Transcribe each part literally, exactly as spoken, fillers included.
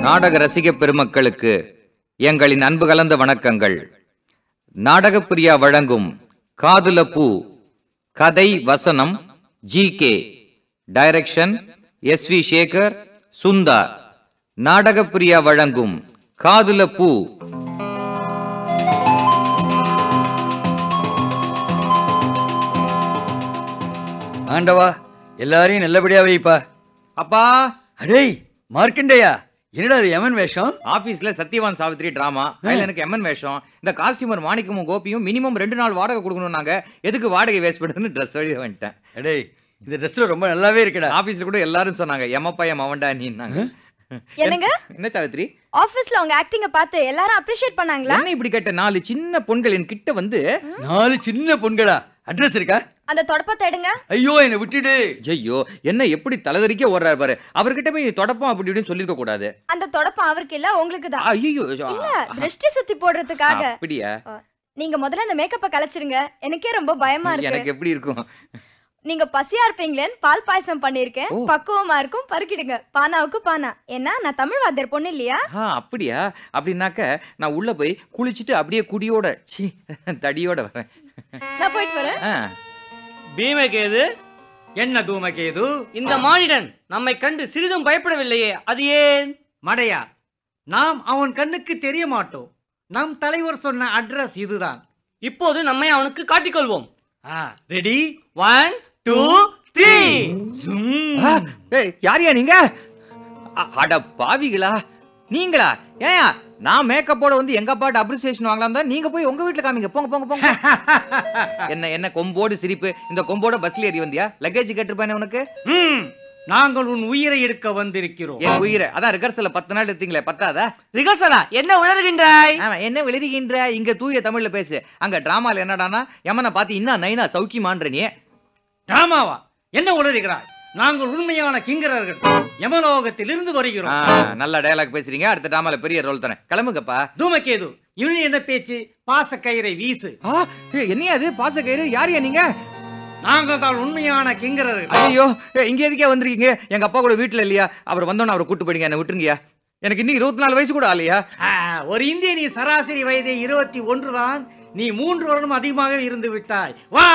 நாடக ரசிக பெருமக்களுக்கு எங்களின் அன்பு கலந்த வணக்கங்கள். நாடகப்பிரியா வழங்கும் காதுல பூ, கதை வசனம் G K, direction S V Sekar, சுந்தா. நாடகப்பிரியா வழங்கும் காதுல பூ. ஆண்டவா, எல்லாரையும் நல்லபடியா வைப்பா. அப்பா, அடேய் மார்க்கண்டேயா, என்னடா அது எமன் வேஷம்? ஆபீஸ்ல சத்யவான் சாவித்ரி டிராமா, அதுல எனக்கு எம்மன் வேஷம். இந்த காஸ்டியூமர் மாணிக்கமும் கோபியும் மினிமம் ரெண்டு நாள் வாடகை கொடுக்கணும். நாங்க எதுக்கு வாடகை வேஸ்ட் பண்ணுன்னு ட்ரெஸ் வழி வந்துட்டேன். அடேய், இந்த ட்ரெஸ்ல ரொம்ப நல்லாவே இருக்குடா. ஆபீஸ்ல கூட எல்லாரும் சொன்னாங்க எம்மப்பா எம் அவன்டா நீன்னாங்க. என்னங்க என்ன சாவித்ரி, ஆபீஸ்ல உங்க ஆக்டிங்க பார்த்து எல்லாரும் அப்ரிஷியேட் பண்ணாங்களா? என்ன இப்படி கேட்ட? நாலு சின்ன பொண்கள் என் கிட்ட வந்து, நாலு சின்ன பொண்களா? அட்ரஸ் இருக்கா? அந்த தொடப்பத்தை எடுங்க. ஐயோ, என்ன விட்டுடு. ஐயோ, என்ன எப்படி தலைதறிக்க ஓடுறாரு பாரு. அவர்கிட்ட போய் தொடப்பம் அப்படி இப்படின்னு சொல்லிருக்க கூடாது. அந்த தொடப்பம் அவருக்கு இல்ல, உங்களுக்கு தான். ஐயோ, இல்ல, திருஷ்டி சுத்தி போடுறதுக்காக. அப்படியா? நீங்க முதல்ல அந்த மேக்கப்பை கலைச்சிருங்க. எனக்கே ரொம்ப பயமா இருக்கு. எனக்கு எப்படி இருக்கும்? நீங்க பசியா இருப்பீங்களேன்னு பால் பாயசம் பண்ணிருக்கேன். பக்குவமா இருக்கும், பருக்கிடுங்க. பானாவுக்கு பானா. ஏன்னா நான் தமிழ் வாத்தியார் பொண்ணு இல்லையா? அப்படியா? அப்படின்னாக்க நான் உள்ள போய் குளிச்சுட்டு அப்படியே குடியோட சி தடியோட வரேன். நான் போயிட்டு வரேன். பீமகேது, என்ன தூமகேது? இந்த மானிடன் நம்மை கண்டு சிறிதும் பயப்படவில்லையே, அது ஏன்? மடையா, நாம் அவன் கண்ணுக்கு தெரிய மாட்டோம். நம் தலைவர் சொன்ன அட்ரஸ் இதுதான். இப்போது நம்மை அவனுக்கு காட்டிக்கொள்வோம். ரெடி? One two three. யாரியா நீங்க? அட பாவிகளா நீங்களா? ஏன் நான் மேக்கப்போட வந்து எங்க பாட்டு அப்ரிசியேஷன் வாங்கலாம் தான், நீங்க போய் உங்க வீட்டுல காமிங்க. போங்க போங்க போங்க. என்ன என்ன கொம்போடு சிரிப்பு? இந்த கொம்போட பஸ்ல ஏறி வந்தியா? லக்கேஜ் கேட்டிருப்பானே உனக்கு. நாங்கள் உன் உயிரை எடுக்க வந்திருக்கிறோம். என் உயிரை அதான் ரிகர்சல்ல பத்து நாள் எடுத்தீங்களே, பத்தாதா? ரிகர்சலா? என்ன உளறுகின்றாய்? என்ன விளையாடுகின்ற? இங்க தூய தமிழ்ல பேசு. அங்க டிராமால என்னடானா யமனை பார்த்து இன்னும் நைனா சௌக்கியமான்ற நீ. டிராமாவா? என்ன உளறுகிறாய்? நாங்கள் உண்மையான கிங்கரர்கள், யமலோகத்தில் இருந்து வருகிறோம். நல்ல டயலாக் பேசுறீங்க. அடுத்த டிராமால பெரிய ரோல் தரேன். கிளம்புங்கப்பா. தூமகேது, இவனு என்ன பேச்சு? பாச கயிறை வீசு. என்னையா அது பாச கயிறு? யாரையா நீங்க? நாங்கள் தான் உண்மையான கிங்கரர்கள். ஐயோ, இங்க எதுக்கே வந்திருக்கீங்க? எங்க அப்பா கூட வீட்டுல இல்லையா? அவர் வந்தோன்னு அவரை கூட்டு போயிடுங்க, என்ன விட்டுருங்கயா. எனக்கு இன்னும் இருபத்தி நாலு வயசு கூட ஆலையா? ஒரு இந்திய நீ சராசரி வயதே இருபத்தி ஒன்று தான். நீ மூன்று வருடம் அதிகமாக இருந்து விட்டாய். வா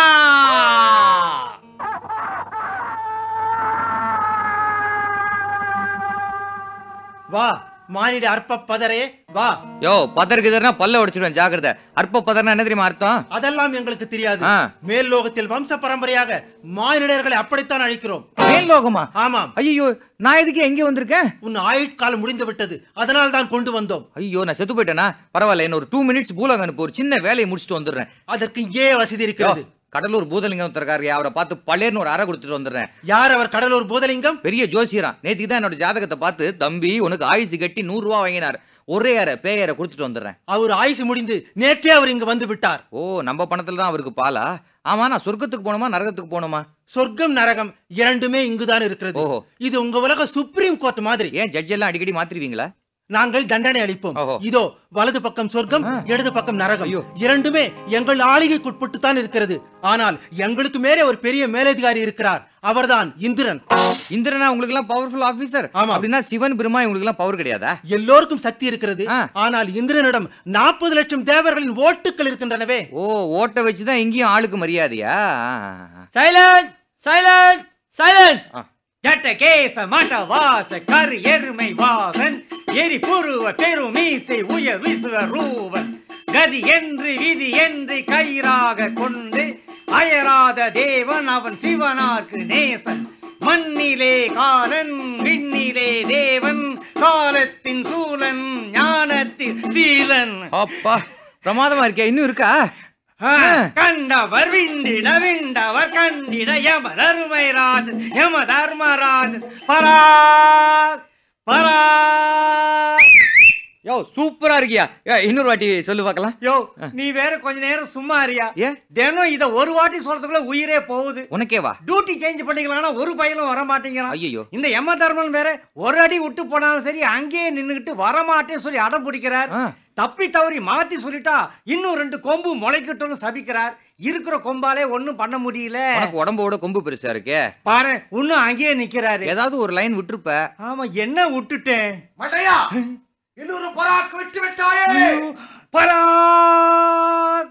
வா மானிட அற்ப பதரே வா. யோ, பதர்கிதர்னா பல்ல உடைச்சிடுவேன், ஜாக்கிரதை. அற்ப பதர்னா என்ன தெரியுமா அர்த்தம்? அதெல்லாம் எங்களுக்கு தெரியாது. மேல் லோகத்தில் வம்ச பரம்பரையாக மானிடர்களை அப்படித்தான் அழைக்கிறோம். மேல் லோகமா? ஆமாம். ஐயோ, நான் எதுக்கு எங்க வந்திருக்கேன்? உன் ஆயுட்காலம் முடிந்து விட்டது, அதனால் தான் கொண்டு வந்தோம். ஐயோ, நான் செத்து போயிட்டேனா? பரவாயில்ல, என்ன ஒரு டூ மினிட்ஸ் பூலோகம் அனுப்பு, ஒரு சின்ன வேலையை முடிச்சுட்டு வந்துடுறேன். அதற்கு இங்கே வசதி இருக்கிறது. கடலூர் பூதலிங்கம் இருக்காரு, அவரை பார்த்து பழையன்னு ஒரு அறை கொடுத்துட்டு வந்துடுறேன். யார் அவர்? கடலூர் பூதலிங்கம் பெரிய ஜோசியரான். நேற்றுக்கு தான் என்னோட ஜாதகத்தை பார்த்து, தம்பி உனக்கு ஆயுசு கட்டி நூறு ரூபா வாங்கினார், ஒரே அறை பேயரை கொடுத்துட்டு வந்துடுறேன். அவர் ஆயுசு முடிந்து நேற்றே அவர் இங்கு வந்து விட்டார். ஓ, நம்ம பணத்துல தான் அவருக்கு பாலா? ஆமா, நான் சொர்க்கத்துக்கு போகணுமா நரகத்துக்கு போகணுமா? சொர்க்கம் நரகம் இரண்டுமே இங்குதான் இருக்கிறது. ஓஹோ, இது உங்க உலக சுப்ரீம் கோர்ட் மாதிரி. ஏன் ஜட்ஜ் எல்லாம் அடிக்கடி மாத்திருவீங்களா? நாங்கள் தண்டனை அளிப்போம். இதோ வலது பக்கம் சொர்க்கம், இடது பக்கம் நரகம். இரண்டுமே எங்கள் ஆளுகைக்குட்பட்டு தான் இருக்கிறது. ஆனால் எங்களுக்கு மேலே ஒரு பெரிய மேலதிகாரி இருக்கிறார், அவர்தான் இந்திரன். இந்திரனா உங்களுக்கு எல்லாம் பவர்ஃபுல் ஆபீசர்? ஆமா. அப்படின்னா சிவன் பிரம்மா உங்களுக்கு எல்லாம் பவர் கிடையாதா? எல்லோருக்கும் சக்தி இருக்கிறது. ஆனால் இந்திரனிடம் நாற்பது லட்சம் தேவர்களின் ஓட்டுகள் இருக்கின்றனவே. ஓ, ஓட்ட வச்சுதான் இங்கேயும் ஆளுக்கு மரியாதையா? Silent silent silent. ஜட்ட கேச மட்ட வாச கரு எருமை வாகன் எரி புருவ பெருமீசை உயர் விசுவ ரூபன் கதி என்று விதி என்று கயிறாக கொண்டு அயராத தேவன் அவன் சிவனார்க்கு நேசன். மண்ணிலே காலன் விண்ணிலே தேவன் காலத்தின் சூலன் ஞானத்தின் சீலன். அப்பா, பிரமாதமா இருக்கே. இன்னும் இருக்கா? கண்டவர் விண்டிட விண்டவர் கண்டிட யம தர்மை ராஜன் யம தர்மராஜன் பரா பரா. யோ, யோ சூப்பரா இருக்கியா ஏ, இன்னொரு வாட்டி சொல்லு பார்க்கலாம். யோ நீ வேற கொஞ்ச நேரம் சும்மா அறியா. ஏன் தினம் இத ஒரு வாட்டி சொல்றதுக்குள்ள உயிரே போகுது. உனக்கே வா. டியூட்டி சேஞ்ச் பண்ணிக்கலாம்னா ஒரு பையலும் வர மாட்டேங்கிறான். ஐயோ இந்த யம தர்மன் வேற ஒரு அடி விட்டு போனாலும் சரி அங்கேயே நின்னுகிட்டு வரமாட்டேன்னு சொல்லி அடம் பிடிக்கிறார். தப்பி தவறி மாத்தி சொல்லிட்டா இன்னும் ரெண்டு கொம்பு முளைக்கட்டும்னு சபிக்கிறார். இருக்கிற கொம்பாலே ஒண்ணும் பண்ண முடியல. உனக்கு உடம்போட கொம்பு பெருசா இருக்கே. பாரு இன்னும் அங்கேயே நிக்கிறாரு. ஏதாவது ஒரு லைன் விட்டுருப்ப. ஆமா என்ன விட்டுட்டேன். மட்டையா இன்னொரு பராக் விட்டு விட்டாயே. பராக்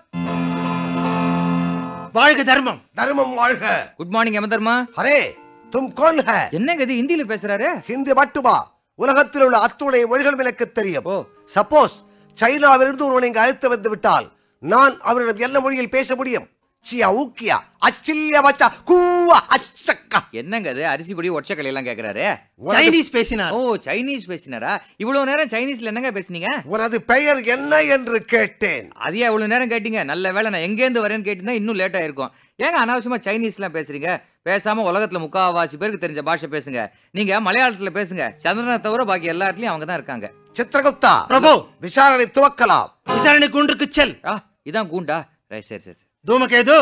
வாழ்க தர்மம். தர்மம் வாழ்க. Good morning Yamadharma. அரே தும் கோன் ஹை? என்னங்க இது ஹிந்தில பேசுறாரு? ஹிந்தி மட்டுமா, உலகத்தில் உள்ள அத்துணை மொழிகள் எனக்கு தெரியும். ஓ சப்போஸ் சைனாவிலிருந்து ஒருவன் இங்கு அழைத்து வந்து விட்டால் நான் அவரிடம் என்ன மொழியில் பேச முடியும்? சியா ஊக்கியா அச்சில்யா வச்சா கூவா அச்சக்கா. என்னங்க இது அரிசி பொடி ஒற்றை எல்லாம் கேக்குறாரு? சைனீஸ் பேசினார். ஓ சைனீஸ் பேசினாரா? இவ்வளவு நேரம் சைனீஸ்ல என்னங்க பேசுனீங்க? உனது பெயர் என்ன என்று கேட்டேன். அதையா இவ்வளவு நேரம் கேட்டீங்க? நல்ல வேளை நான் எங்க இருந்து வரேன்னு கேட்டீங்கன்னா இன்னும் லேட் ஆயிருக்கும். ஏங்க அனாவசியமா சைனீஸ்லாம் பேசுறீங்க? பேசாம உலகத்துல முக்காவாசி பேருக்கு தெரிஞ்ச பாஷை பேசுங்க. நீங்க மலையாளத்துல பேசுங்க. சந்திரனை தவிர பாக்கி எல்லா இடத்துலயும் அவங்க தான் இருக்காங்க. சித்திரகுப்தா பிரபு விசாரணை துவக்கலாம். விசாரணை கூண்டுக்கு செல். ஆ இதான் கூண்டா? ரைட் சரி சரி. தூமகேது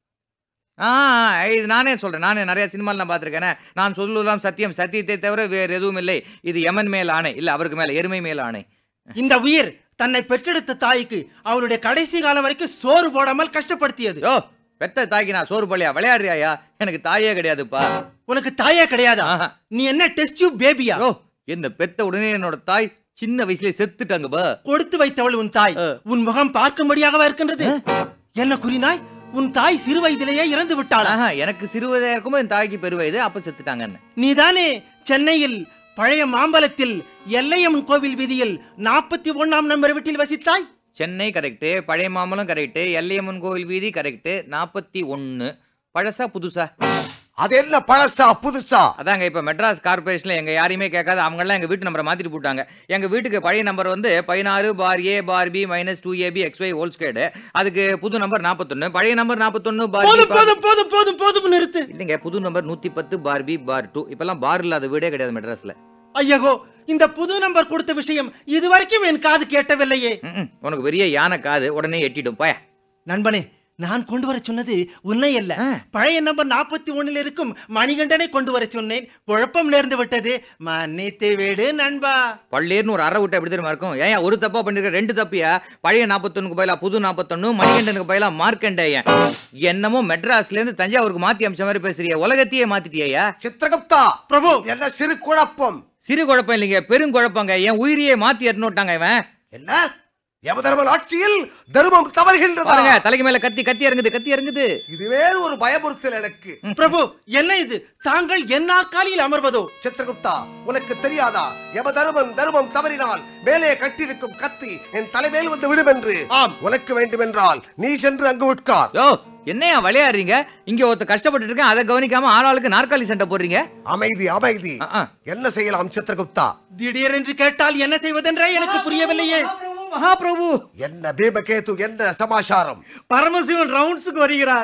ஆ இது நானே சொல்றேன். நானே நிறைய சினிமால நான் பார்த்திருக்கேன். நான் சொல்லுவதாம் சத்தியம், சத்தியத்தை தவிர வேறு எதுவும் இல்லை. இது யமன் மேல் ஆணை, இல்ல அவருக்கு மேல எருமை மேல் ஆணை. இந்த உயிர் தன்னை பெற்றெடுத்த தாய்க்கு அவளுடைய கடைசி காலம் வரைக்கும் சோறு போடாமல் கஷ்டப்படுத்தியது. யோ பெத்த தாய்க்கு நான் சோறு போலியா? விளையாடுறியா? எனக்கு தாயே கிடையாதுப்பா. உனக்கு தாயே கிடையாதா? ஆஹா. நீ என்ன டெஸ்ட் டியூப் பேபியா? யோ என்ன பெத்த உடனே என்னோட தாய் சின்ன வயசுல செத்துட்டாங்க பா. கொடுத்து வைத்தவள் உன் தாய். ஆ. உன் முகம் பார்க்கும்படியாகவா இருக்கின்றது? என்ன குறினாய்? உன் தாய் சிறு வயதிலேயே இறந்து விட்டாளா? ஆஹா, எனக்கு சிறுவயதா இருக்கும்போது என் தாய்க்கு பெருவயது, அப்ப செத்துட்டாங்கன்னு. நீதானே சென்னையில் பழைய மாம்பலத்தில் எல்லையம்மன் கோவில் வீதியில் நாற்பத்தி ஒன்னாம் நம்பர் வீட்டில் வசித்தாய்? சென்னை கரெக்ட், பழைய மாமலம் கரெக்ட், எல்லையம்மன் கோவில் வீதி கரெக்ட். நாற்பத்தி ஒன்னு பழசா புதுசா? அது என்ன பழசா புதுசா? அதாங்க இப்ப மெட்ராஸ் கார்பரேஷன்ல எங்க யாரையுமே கேட்காத அவங்க எல்லாம் எங்க வீட்டு நம்பரை மாத்திட்டு போட்டாங்க. எங்க வீட்டுக்கு பழைய நம்பர் வந்து பதினாறு bar A bar B minus two AB X Y whole squared. அதுக்கு புது நம்பர் நாற்பத்தொன்னு, பழைய நம்பர் நாற்பத்தொன்னு பார் போதும் போதும் போதும் போதும் போதும் நிறுத்து. இல்லைங்க, புது நம்பர் நூத்தி பத்து பார் பி பார் டூ. இப்பெல்லாம் பார் இல்லாத வீடே கிடையாது மெட்ராஸ்ல. ஐயகோ, இந்த புது நம்பர் கொடுத்த விஷயம் இதுவரைக்கும் என் காது கேட்டவில்லையே. ம்ம். உனக்கு பெரிய யானை காது, உடனே எட்டிடும் பாய. நண்பனே, நான் கொண்டு வர சொன்னது உன்னை அல்ல, ஆ. பழைய நம்பர் நாற்பத்தி ஒண்ணில் இருக்கும் மணிகண்டனை கொண்டு வர சொன்னேன். குழப்பம் நேர்ந்து விட்டது, மன்னித்து விடு நண்பா. பள்ளேர்னு ஒரு அரை விட்டு எப்படி தெரியுமா இருக்கும்? ஏன் ஒரு தப்பா பண்ணிருக்க? ரெண்டு தப்பியா? பழைய நாற்பத்தொன்னுக்கு பதிலா புது நாற்பத்தொன்னு, மணிகண்டனுக்கு பதிலா மார்க்கண்டேயன். என்னமோ மெட்ராஸ்ல இருந்து தஞ்சாவூருக்கு மாத்தி அமிச்ச மாதிரி பேசுறிய, உலகத்தையே மாத்திட்டியா? சித்திரகுப்தா பிரபு, என்ன சிறு குழப்பம்? சிறு குழப்பம் இல்லைங்க, பெருங்குழப்பங்க. என் உயிரியே மாத்தி எறணுட்டாங்க இவன். என்ன யமதர்மன் ஆட்சியில் தர்மம் தவறுகின்றதா? பாருங்க, தலைக்கு மேல கத்தி கத்தி இறங்குது, கத்தி இறங்குது. இது வேறு ஒரு பயமுறுத்தல் எனக்கு. பிரபு, என்ன இது? தாங்கள் என் நாற்காலியில் அமர்வதோ? சித்திரகுப்தா, உனக்கு தெரியாதா? யமதர்மன் தர்மம் தவறினால் மேலே கட்டிருக்கும் கத்தி என் தலைமேல் வந்து விடும் என்று. ஆம். உனக்கு வேண்டுமென்றால் நீ சென்று அங்கு உட்கார். யோ என்னையா விளையாடுறீங்க? இங்க ஒருத்த கஷ்டப்பட்டு இருக்கேன், அதை கவனிக்காம ஆளாளுக்கு நாற்காலி சண்டை போடுறீங்க. அமைதி அமைதி. ஆ, ஆ. என்ன செய்யலாம் சித்திரகுப்தா? திடீரென்று கேட்டால் என்ன செய்வதென்றே எனக்கு புரியவில்லையே. மகாபிரபு, என்ன பீமகேது, என்ன சமாச்சாரம்? பரமசிவன் ரவுண்ட்ஸுக்கு வருகிறார்.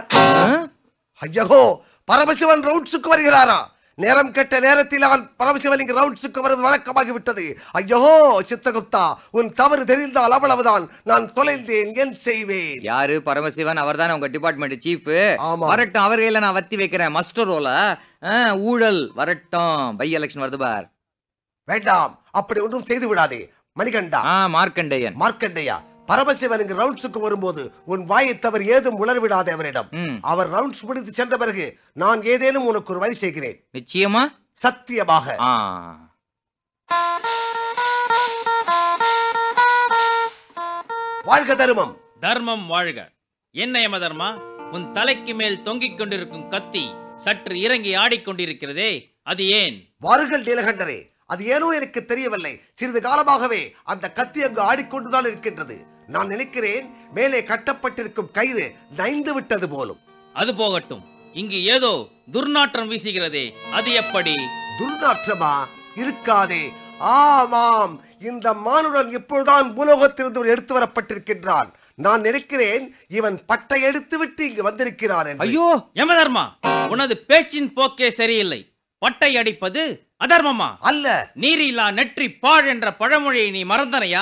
ஐயோ, பரமசிவன் ரவுண்ட்ஸுக்கு வருகிறாரா? நேரம் கெட்ட நேரத்தில் அவன் பரமசிவன் இங்கு ரவுண்ட்ஸுக்கு வருவது வழக்கமாகி விட்டது. ஐயோ சித்திரகுப்தா, உன் தவறு தெரிந்தால் அவ்வளவுதான். நான் தொலைந்தேன், என் செய்வேன். யாரு பரமசிவன்? அவர் தானே உங்க டிபார்ட்மெண்ட் சீஃப். ஆமா. வரட்டும், அவர் கையில நான் வத்தி வைக்கிறேன் மஸ்டர் ரோல. ஊழல் வரட்டும், பை எலெக்ஷன் வருது பார். வேண்டாம், அப்படி ஒன்றும் செய்து விடாதே. மணிகண்டா, ஆ மார்க்கண்டேயன். மார்க்கண்டையா, பரமசிவன் இங்கு ரவுண்ட்ஸுக்கு வரும்போது உன் வாயை தவறு ஏதும் உளர்விடாதே அவரிடம். ம். அவர் ரவுண்ட்ஸ் முடித்து சென்ற பிறகு நான் ஏதேனும் உனக்கு ஒரு வழி செய்கிறேன். நிச்சயமா? சத்தியமாக. ஆ. வாழ்க தர்மம். தர்மம் வாழ்க. என்ன யம தர்மா, உன் தலைக்கு மேல் தொங்கிக் கொண்டிருக்கும் கத்தி சற்று இறங்கி ஆடிக்கொண்டிருக்கிறதே, அது ஏன்? வாருங்கள் நீலகண்டரே, அது ஏனோ எனக்கு தெரியவில்லை. சிறிது காலமாகவே அந்த கத்தி அங்கு ஆடிக்கொண்டுதான் இருக்கின்றது. நான் நினைக்கிறேன் மேலே கட்டப்பட்டிருக்கும் கயிறு நைந்து விட்டது போலும். அது போகட்டும், இங்கு ஏதோ துர்நாற்றம் வீசுகிறதே, அது எப்படி? துர்நாற்றமா? இருக்காதே. ஆமாம், இந்த மானுடன் இப்பொழுதுதான் பூலோகத்திலிருந்து எடுத்து வரப்பட்டிருக்கின்றான். நான் நினைக்கிறேன் இவன் பட்டை எடுத்து விட்டு இங்கு வந்திருக்கிறான் என்று. ஐயோ யம தர்மா, உனது பேச்சின் போக்கே சரியில்லை. பட்டை அடிப்பது அதர்மமா? அல்ல. நீரில்லா நெற்றி பாழ் என்ற பழமொழியை நீ மறந்தனையா?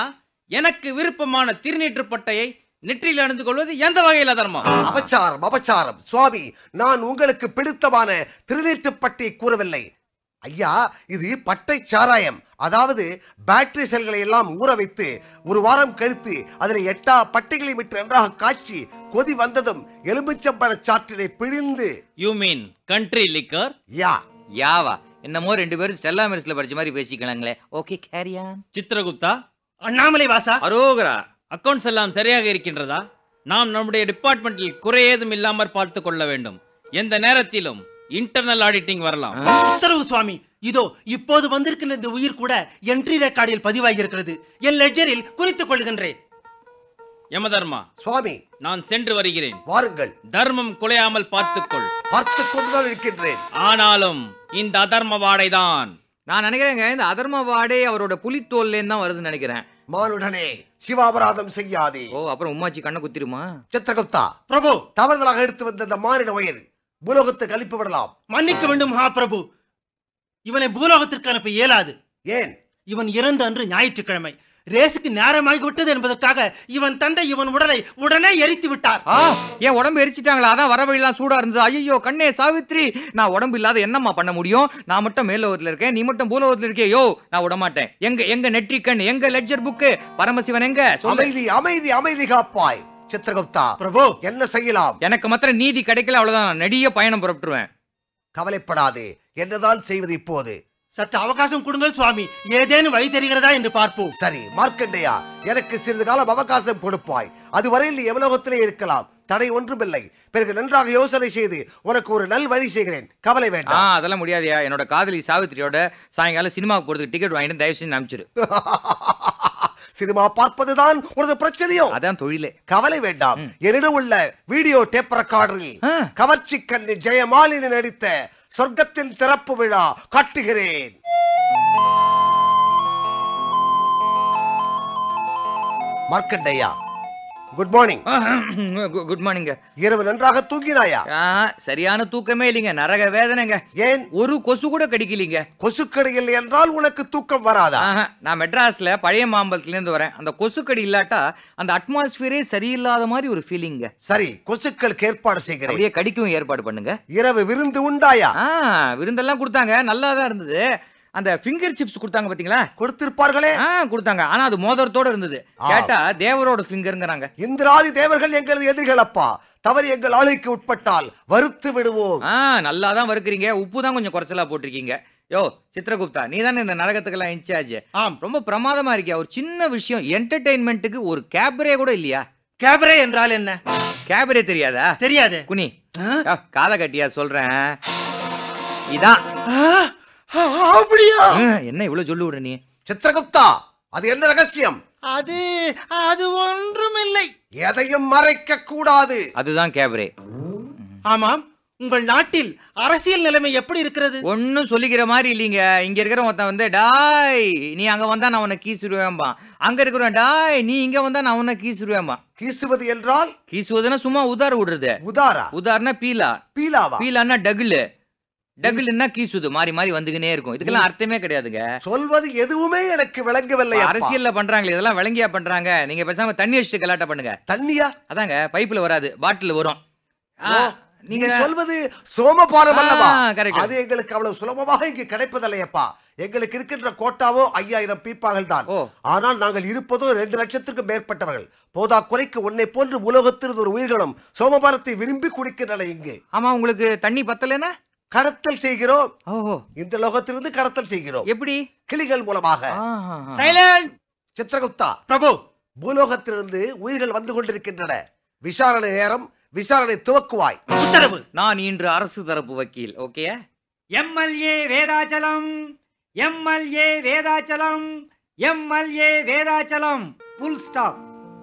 எனக்கு விருப்பமான திருநீற்று பட்டையை நெற்றியில் அணிந்து கொள்வது எந்த வகையில் அதர்மம்? அபச்சாரம் அபச்சாரம் சுவாமி, நான் உங்களுக்கு பிடித்தமான திருநீற்றுப்பட்டை கூறவில்லை ஐயா. இது பட்டை சாராயம், அதாவது பேட்டரி செல்களை எல்லாம் ஊற வைத்து ஒரு வாரம் கழித்து அதில் எட்டா பட்டைகளை விட்டு நன்றாக காய்ச்சி கொதி வந்ததும் எலுமிச்சம்பழ சாற்றினை பிழிந்து. You mean country liquor? Yeah யாவா என்னமோ ரெண்டு பேரும் ஸ்டெல்லா மெரிஸ்ல படிச்ச மாதிரி பேசிக்கலாங்களே. Okay carry on. சித்திரகுப்தா, அண்ணாமலை வாசா, அரோகரா. அக்கவுண்ட்ஸ் எல்லாம் சரியாக இருக்கின்றதா? நாம் நம்முடைய டிபார்ட்மெண்டில் குறை ஏதும் இல்லாமல் பார்த்து கொள்ள வேண்டும். எந்த நேரத்திலும் இன்டர்னல் ஆடிட்டிங் வரலாம். உத்தரவு சுவாமி. இதோ இப்போது வந்திருக்கிற இந்த உயிர் கூட என்ட்ரி ரெக்கார்டில் பதிவாகி இருக்கிறது. என் லெட்ஜரில் குறித்துக் கொள்கின்றேன். யமதர்மா சுவாமி, நான் சென்று வருகிறேன். வாருங்கள். தர்மம் குலையாமல் பார்த்துக்கொள். பார்த்துக் கொண்டுதான் இருக்கின்றேன். ஆனாலும் இந்த அதர்ம வாடைதான். நான் நினைக்கிறேங்க இந்த அதர்ம வாடே அவரோட புலித்தோல்ல தான் வருதுன்னு நினைக்கிறேன். மானுடனே சிவாபராதம் செய்யாதே. ஓ அப்புறம் உம்மாச்சி கண்ணை குத்திருமா? சித்திரகுப்தா, பிரபு, தவறுதலாக எடுத்து வந்த இந்த மானிட உயிர் பூலோகத்தை கழிப்பு விடலாம். மன்னிக்க வேண்டும் மகா பிரபு. இவனை பூலோகத்திற்கு அனுப்ப இயலாது. ஏன்? இவன் இறந்த அன்று ஞாயிற்றுக்கிழமை ரேஸுக்கு நேரமாகிவிட்டது என்பதற்காக இவன் தந்தை இவன் உடலை உடனே எரித்து விட்டார். ஆ, என் உடம்பு எரிச்சிட்டாங்களா? அதான் வர வழியெல்லாம் சூடா இருந்தது. ஐயோ கண்ணே சாவித்ரி, நான் உடம்பு இல்லாத என்னம்மா பண்ண முடியும்? நான் மட்டும் மேலோகத்துல இருக்கேன், நீ மட்டும் பூலோகத்துல இருக்கே. யோ நான் விட மாட்டேன். எங்க எங்க நெற்றிக்கண், எங்க லெட்ஜர் புக்கு, பரமசிவன் எங்க? அமைதி அமைதி அமைதி காப்பாய். சித்திரகுப்தா பிரபு, என்ன செய்யலாம்? எனக்கு மாத்திரம் நீதி கிடைக்கல, அவ்வளவுதான். நெடிய பயணம் புறப்பட்டுருவேன். கவலைப்படாதே. என்னதான் செய்வது இப்போது? சற்று அவகாசம் கொடுங்கள் சுவாமி. ஏதேனும் வழி தெரிகிறதா என்று பார்ப்போம். சரி மார்க்கண்டையா, எனக்கு சிறிது காலம் அவகாசம் கொடுப்பாய். அதுவரையில் நீ எவலோகத்திலே இருக்கலாம், தடை ஒன்றுமில்லை. பிறகு நன்றாக யோசனை செய்து உனக்கு ஒரு நல் வழி செய்கிறேன். கவலை ஆ வேண்டாம். அதெல்லாம் முடியாதியா. என்னோட காதலி சாவித்திரியோட சாயங்காலம் சினிமாவுக்கு போறதுக்கு டிக்கெட் வாங்கிட்டு தயவு செஞ்சு அனுப்பிச்சிரு. சினிமா பார்ப்பதுதான் உனது பிரச்சனையோ? அதான் தொழிலே. கவலை வேண்டாம். என்னிடம் உள்ள வீடியோ டேப் ரெக்கார்டரில் ஆ. கவர்ச்சி கண்ணி ஜெயமாலினி நடித்த சொர்க்கத்தின் திறப்பு விழா காட்டுகிறேன். Markandeya, good morning. Good morning. இரவு நன்றாக தூங்கினாயா? சரியான தூக்கமே இல்லைங்க, நரக வேதனைங்க. ஏன்? ஒரு கொசு கூட கடிக்கலீங்க. கொசுக்கடியில் என்றால் உனக்கு தூக்கம் வராதா? ஆஹா, நான் மெட்ராஸ்ல பழைய மாம்பலத்துல இருந்து வரேன். அந்த கொசுக்கடி இல்லாட்டா அந்த அட்மாஸ்பியரே சரியில்லாத மாதிரி ஒரு ஃபீலிங்க. சரி, கொசுக்களுக்கு ஏற்பாடு செய்கிறேன். அப்படியே கடிக்கவும் ஏற்பாடு பண்ணுங்க. இரவு விருந்து உண்டாயா? ஆ விருந்தெல்லாம் கொடுத்தாங்க, நல்லா தான் இருந்தது. அந்த ஃபிங்கர் சிப்ஸ் கொடுத்தாங்க பாத்தீங்களா? கொடுத்திருப்பார்களே. ஆ கொடுத்தாங்க, ஆனா அது மோதிரத்தோட இருந்தது. கேட்டா தேவரோட ஃபிங்கர்ங்கறாங்க. இந்திராதி தேவர்கள் எங்களது எதிரிகள் அப்பா. தவறு எங்கள் ஆளுக்கு உட்பட்டால் வறுத்து விடுவோம். ஆ நல்லா தான் வறுக்கிறீங்க, உப்பு தான் கொஞ்சம் குறைச்சலா போட்டிருக்கீங்க. யோ சித்ரகுப்தா, நீ தானே இந்த நரகத்துக்கெல்லாம் இன்சார்ஜ். ஆம். ரொம்ப பிரமாதமா இருக்கியா. ஒரு சின்ன விஷயம், என்டர்டெயின்மெண்ட்டுக்கு ஒரு கேபரே கூட இல்லையா? கேபரே என்றால் என்ன? கேபரே தெரியாதா? தெரியாது. குனி காத கட்டியா சொல்றேன். இதான். அப்படியா? என்ன இவ்வளவு சொல்லு விடுற நீ? சித்ரகுப்தா, அது என்ன ரகசியம்? அது அது ஒன்றுமில்லை. எதையும் மறைக்க கூடாது. அதுதான் கேபரே. ஆமாம். உங்கள் நாட்டில் அரசியல் நிலைமை எப்படி இருக்கிறது? ஒன்னும் சொல்லிக்கிற மாதிரி இல்லீங்க. இங்க இருக்கிற ஒருத்தன் வந்து டாய் நீ அங்க வந்தா நான் உன்னை கீசுருவேன்பா. அங்க இருக்கிறவன் டாய் நீ இங்க வந்தா நான் உன்னை கீசுருவேன்பா. கீசுவது என்றால்? கீசுவதுன்னா சும்மா உதார விடுறது. உதாரா? உதாரண பீலா. பீலாவா? பீலான்னா டகுலு. டகுலுன்னா கீசுது, மாறி மாறி வந்துகினே இருக்கும். இதுக்கெல்லாம் அர்த்தமே கிடையாதுங்க. சொல்வது எதுவுமே எனக்கு விளங்கவில்லை. அரசியல்ல பண்றாங்களே இதெல்லாம் விளங்கியா பண்றாங்க. நீங்க பேசாம தண்ணி வச்சுட்டு கலாட்ட பண்ணுங்க. தண்ணியா? அதாங்க பைப்புல வராது, பாட்டில் வரும். நீங்க சொல்வது சோமபானம் அல்லவா? கரெக்ட். அது எங்களுக்கு அவ்வளவு சுலபமாக இங்கு கிடைப்பதில்லையப்பா. எங்களுக்கு இருக்கின்ற கோட்டாவோ ஐயாயிரம் பீப்பாகள் தான். ஆனால் நாங்கள் இருப்பதோ ரெண்டு லட்சத்திற்கும் மேற்பட்டவர்கள். போதா குறைக்கு உன்னை போன்று உலகத்திலிருந்து ஒரு உயிர்களும் சோமபானத்தை விரும்பி குடிக்கின்றன இங்கு. ஆமா, உங்களுக்கு தண்ணி பத்தலனா கடத்தல் செய்கிறோம். ஓஹோ, இந்த லோகத்திலிருந்து கடத்தல் செய்கிறோம். எப்படி? கிளிகள் மூலமாக. சைலண்ட். சித்ரகுப்தா, பிரபு, பூலோகத்திலிருந்து உயிர்கள் வந்து கொண்டிருக்கின்றன. விசாரணை நேரம். விசாரணை துவக்குவாய். உத்தரவு. நான் இன்று அரசு தரப்பு வக்கீல். Okay. MLA Vedachalam, MLA Vedachalam, MLA Vedachalam. Full stop.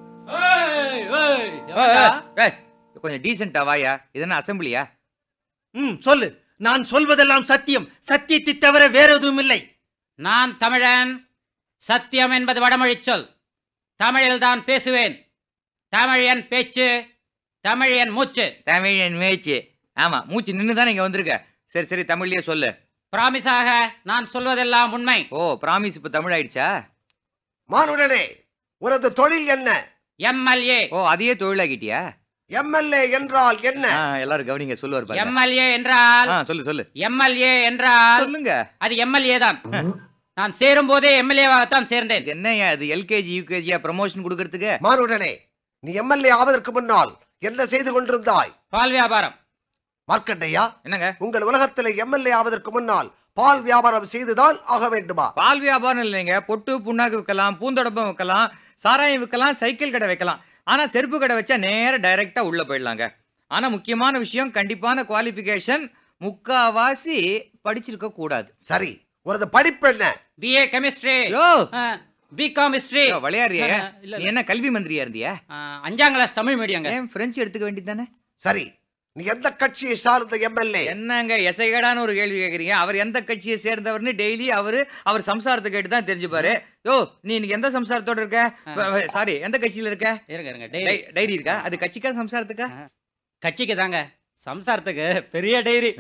கொஞ்சம் டீசென்டா வாயா. இது என்ன அசம்பிளியா? ம் சொல்லு. நான் சொல்வதெல்லாம் சத்தியம். சத்தியத்தை தவிர வேற எதுவும் இல்லை. நான் தமிழன். சத்தியம் என்பது வடமொழி சொல். தமிழில் தான் பேசுவேன். தமிழ் என் பேச்சு, தமிழ் என் மூச்சு. தமிழ் என் மேய்ச்சி. ஆமா, மூச்சு நின்று தானே இங்க வந்திருக்க. சரி சரி, தமிழ்லயே சொல்லு. பிராமிஸாக நான் சொல்வதெல்லாம் உண்மை. ஓ, பிராமிஸ் இப்ப தமிழ் ஆயிடுச்சா? மானுடனே, உனது தொழில் என்ன? எம்எல்ஏ. ஓ அதையே தொழிலாக்கிட்டியா? எம்எல்ஏ என்றால் என்ன? ஆ, எல்லாரும் கவனிங்க, சொல்லுவார் பாருங்க. எம்எல்ஏ என்றால் ஆ, சொல்லு சொல்லு எம்எல்ஏ என்றால் சொல்லுங்க. அது எம்எல்ஏ தான். நான் சேரும் போதே எம்எல்ஏவாகத்தான் சேர்ந்தேன். என்னையா இது எல்கேஜி யூகேஜியா ப்ரமோஷன் கொடுக்கறதுக்கு? மானுடனே, நீ எம்எல்ஏ ஆவதற்கு முன்னால் என்ன செய்து கொண்டிருந்தாய்? பால் வியாபாரம். மார்க்கண்டையா, என்னங்க உங்கள் உலகத்தில் எம்எல்ஏ ஆவதற்கு முன்னால் பால் வியாபாரம் செய்துதான் ஆக வேண்டுமா? பால் வியாபாரம் இல்லைங்க. பொட்டு புண்ணாக்கு விற்கலாம், பூந்தொடப்பம் விற்கலாம், சாராயம் விற்கலாம், சைக்கிள் கடை வைக்கலாம். ஆனா செருப்பு கடை வச்சா நேர டைரக்டா உள்ள போயிடலாங்க. ஆனா முக்கியமான விஷயம், கண்டிப்பான குவாலிஃபிகேஷன், முக்காவாசி படிச்சிருக்க கூடாது. சரி, உனது படிப்பு என்ன? BA chemistry. யோ பிகாம் ஹிஸ்டரி. விளையாடுறிய? இல்ல, நீ என்ன கல்வி மந்திரியா இருந்தியா? அஞ்சாம் கிளாஸ் தமிழ் மீடியங்க. ஏன் பிரெஞ்சு எடுத்துக்க வேண்டியதானே? சரி, நீ எந்த கட்சியை சார்ந்த எம்எல்ஏ? என்னங்க எசைகடான ஒரு கேள்வி கேக்குறீங்க. அவர் எந்த கட்சியை சேர்ந்தவர்னு டெய்லி அவரு அவர் சம்சாரத்தை கேட்டு தான் தெரிஞ்சுப்பாரு. யோ நீ இன்னைக்கு எந்த சம்சாரத்தோட இருக்க? சாரி, எந்த கட்சியில இருக்க? இருங்க இருங்க. டை- டைரி இருக்கா? அது கட்சிக்கா சம்சாரத்துக்கா? கட்சிக்கு தாங்க, சம்சாரத்துக்கு பெரிய டைரி.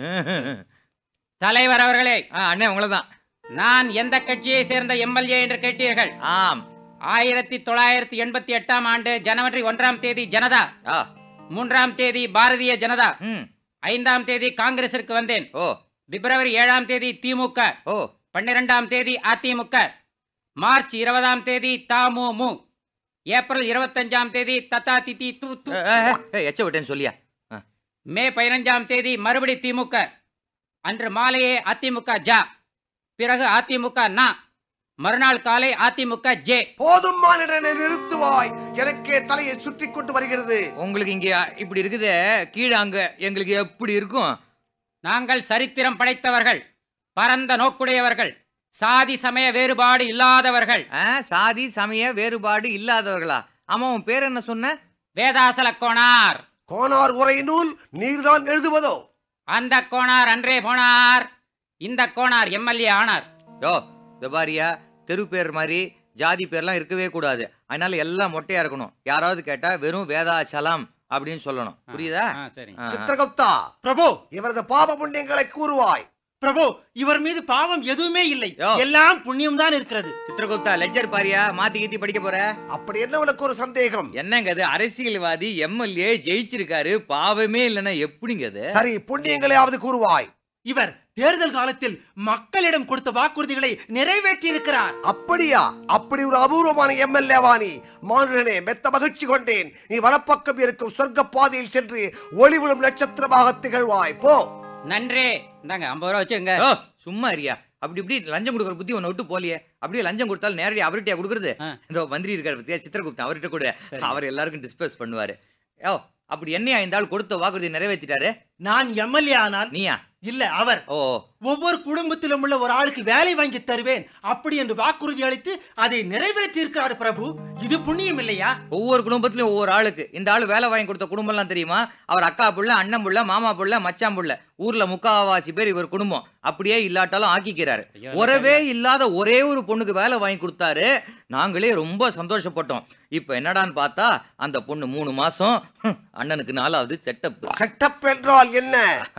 தலைவர் அவர்களே, ஆ, அண்ணே உங்களதான். நான் எந்த கட்சியை சேர்ந்த எம்எல்ஏ என்று கேட்டீர்கள். ஆம். ஆயிரத்தி தொள்ளாயிரத்தி எண்பத்தி எட்டாம் ஆண்டு ஜனவரி ஒன்றாம் தேதி ஜனதா, ஆ. மூன்றாம் தேதி பாரதிய ஜனதா, ம். ஐந்தாம் தேதி காங்கிரசிற்கு வந்தேன். ஓ பிப்ரவரி ஏழாம் தேதி திமுக, ஓ பன்னிரெண்டாம் தேதி அதிமுக, மார்ச் இருபதாம் தேதி தமுமு, ஏப்ரல் இருபத்தஞ்சாம் தேதி தத்தா திதி து து, எச்ச விட்டேன்னு சொல்லியா? ஆ. மே பதினஞ்சாம் தேதி மறுபடி திமுக, அன்று மாலையே அதிமுக ஜா, பிறகு அதிமுக நா, மறுநாள் காலை அதிமுக ஜே. போதும் மானிடனை நிறுத்துவாய், எனக்கே தலையை சுற்றி கொண்டு வருகிறது. உங்களுக்கு இங்க இப்படி இருக்குதே, கீழே அங்க எங்களுக்கு எப்படி இருக்கும்? நாங்கள் சரித்திரம் படைத்தவர்கள், பரந்த நோக்குடையவர்கள், சாதி சமய வேறுபாடு இல்லாதவர்கள். ஆ, சாதி சமய வேறுபாடு இல்லாதவர்களா? ஆமா, உன் பேர் என்ன சொன்ன? வேதாசல கோனார். கோனார் உரை நூல் நீர்தான் எழுதுவதோ? அந்த கோனார் அன்றே போனார், இந்த கோனார் எம்எல்ஏ ஆனார். யோ பாரியா, தெரு பேர் மாதிரி ஜாதி பேர்லாம் இருக்கவே கூடாது. அதனால எல்லாம் மொட்டையா இருக்கணும். யாராவது கேட்டா வெறும் வேதாசலம் அப்படின்னு சொல்லணும். புரியுதா? ஆ, சரி. ஆ, ஆ. சித்திரகுப்தா, பிரபு இவரது பாப புண்ணியங்களை கூறுவாய். பிரபு, இவர் மீது பாவம் எதுவுமே இல்லை, யோ. எல்லாம் புண்ணியம் தான் இருக்கிறது. சித்திரகுப்தா, லெட்ஜர் பாரியா, மாத்தி கீத்தி படிக்க போற? அப்படி என்ன உனக்கு ஒரு சந்தேகம்? என்னங்க அது? அரசியல்வாதி எம்எல்ஏ ஜெயிச்சிருக்காரு, பாவமே இல்லைன்னா எப்படிங்க அது? சரி, புண்ணியங்களையாவது கூறுவாய். இவர் தேர்தல் காலத்தில் மக்களிடம் கொடுத்த வாக்குறுதிகளை நிறைவேற்றி இருக்கிறார். அப்படியா? அப்படி ஒரு அபூர்வமான எம்எல்ஏவா நீ? மானுடனே, மெத்த மகிழ்ச்சி கொண்டேன். நீ வலப்பக்கம் இருக்கும் சொர்க்க பாதையில் சென்று ஒளிவிடும் நட்சத்திரமாக திகழ்வாய். போ. நன்றே. இந்தாங்க ஐம்பது ரூபா வச்சுங்க. ஓ, சும்மா இருயா. அப்படி இப்படி லஞ்சம் கொடுக்குற புத்தி உன்னை விட்டு போலியே. அப்படியே லஞ்சம் கொடுத்தாலும் நேரடியாக அவர்கிட்டயா கொடுக்குறது? ஆ. இந்த மந்திரி இருக்காரு பத்தியா, சித்திரகுப்தன், அவர்கிட்ட கூட சரி. அவர் எல்லாருக்கும் டிஸ்பஸ் பண்ணுவாரு. ஓ, அப்படி என்னையா இந்த ஆள் கொடுத்த வாக்குறுதி நிறைவேற்றிட்டாரு? நான் எம்எல்ஏ ஆனால் நீயா? இல்ல, அவர் ஓ ஒவ்வொரு குடும்பத்திலும் உள்ள ஒரு ஆளுக்கு வேலை வாங்கி தருவேன் அப்படி என்று வாக்குறுதி அளித்து அதை நிறைவேற்றி இருக்கிறார் பிரபு. இது புண்ணியம் இல்லையா? ஒவ்வொரு குடும்பத்திலும் ஒவ்வொரு ஆளுக்கு. இந்த ஆளு வேலை வாங்கி கொடுத்த குடும்பம் எல்லாம் தெரியுமா? அவர் அக்கா புள்ள, அண்ணன் புள்ள, மாமா புள்ள, மச்சான் புள்ள, ஊர்ல முக்காவாசி பேர் இவர் குடும்பம். அப்படியே இல்லாட்டாலும் ஆக்கிக்கிறாரு. ஐயோ, உறவே இல்லாத ஒரே ஒரு பொண்ணுக்கு வேலை வாங்கி கொடுத்தாரு. நாங்களே ரொம்ப சந்தோஷப்பட்டோம். இப்ப என்னடான்னு பார்த்தா அந்த பொண்ணு மூணு மாசம், அண்ணனுக்கு நாலாவது செட்டப். செட்டப் என்றால் என்ன?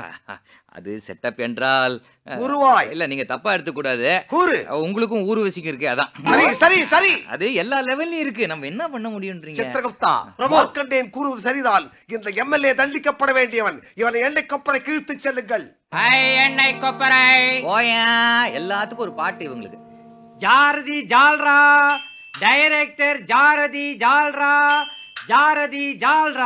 அது செட்டப் என்றால் கூறுவாய். இல்ல, நீங்க தப்பா எடுத்துக்க கூடாது. கூறு. உங்களுக்கும் ஊர்வசிக்கு இருக்கு, அதான். சரி சரி சரி, அது எல்லா லெவல்லயும் இருக்கு. நம்ம என்ன பண்ண முடியும்ன்றீங்க? சித்திரகுப்தா, மார்க்கண்டேயன் கூறுவது சரிதான். இந்த எம்எல்ஏ தண்டிக்கப்பட வேண்டியவன். இவனை எண்ணெய் கப்பலை கிழித்து செல்லுங்கள். ஐ எண்ணெய் கொப்பரை. ஓயா, எல்லாத்துக்கும் ஒரு பாட்டு இவங்களுக்கு. ஜாரதி ஜால்ரா, டைரக்டர் ஜாரதி ஜால்ரா, ஜாரதி ஜால்ரா.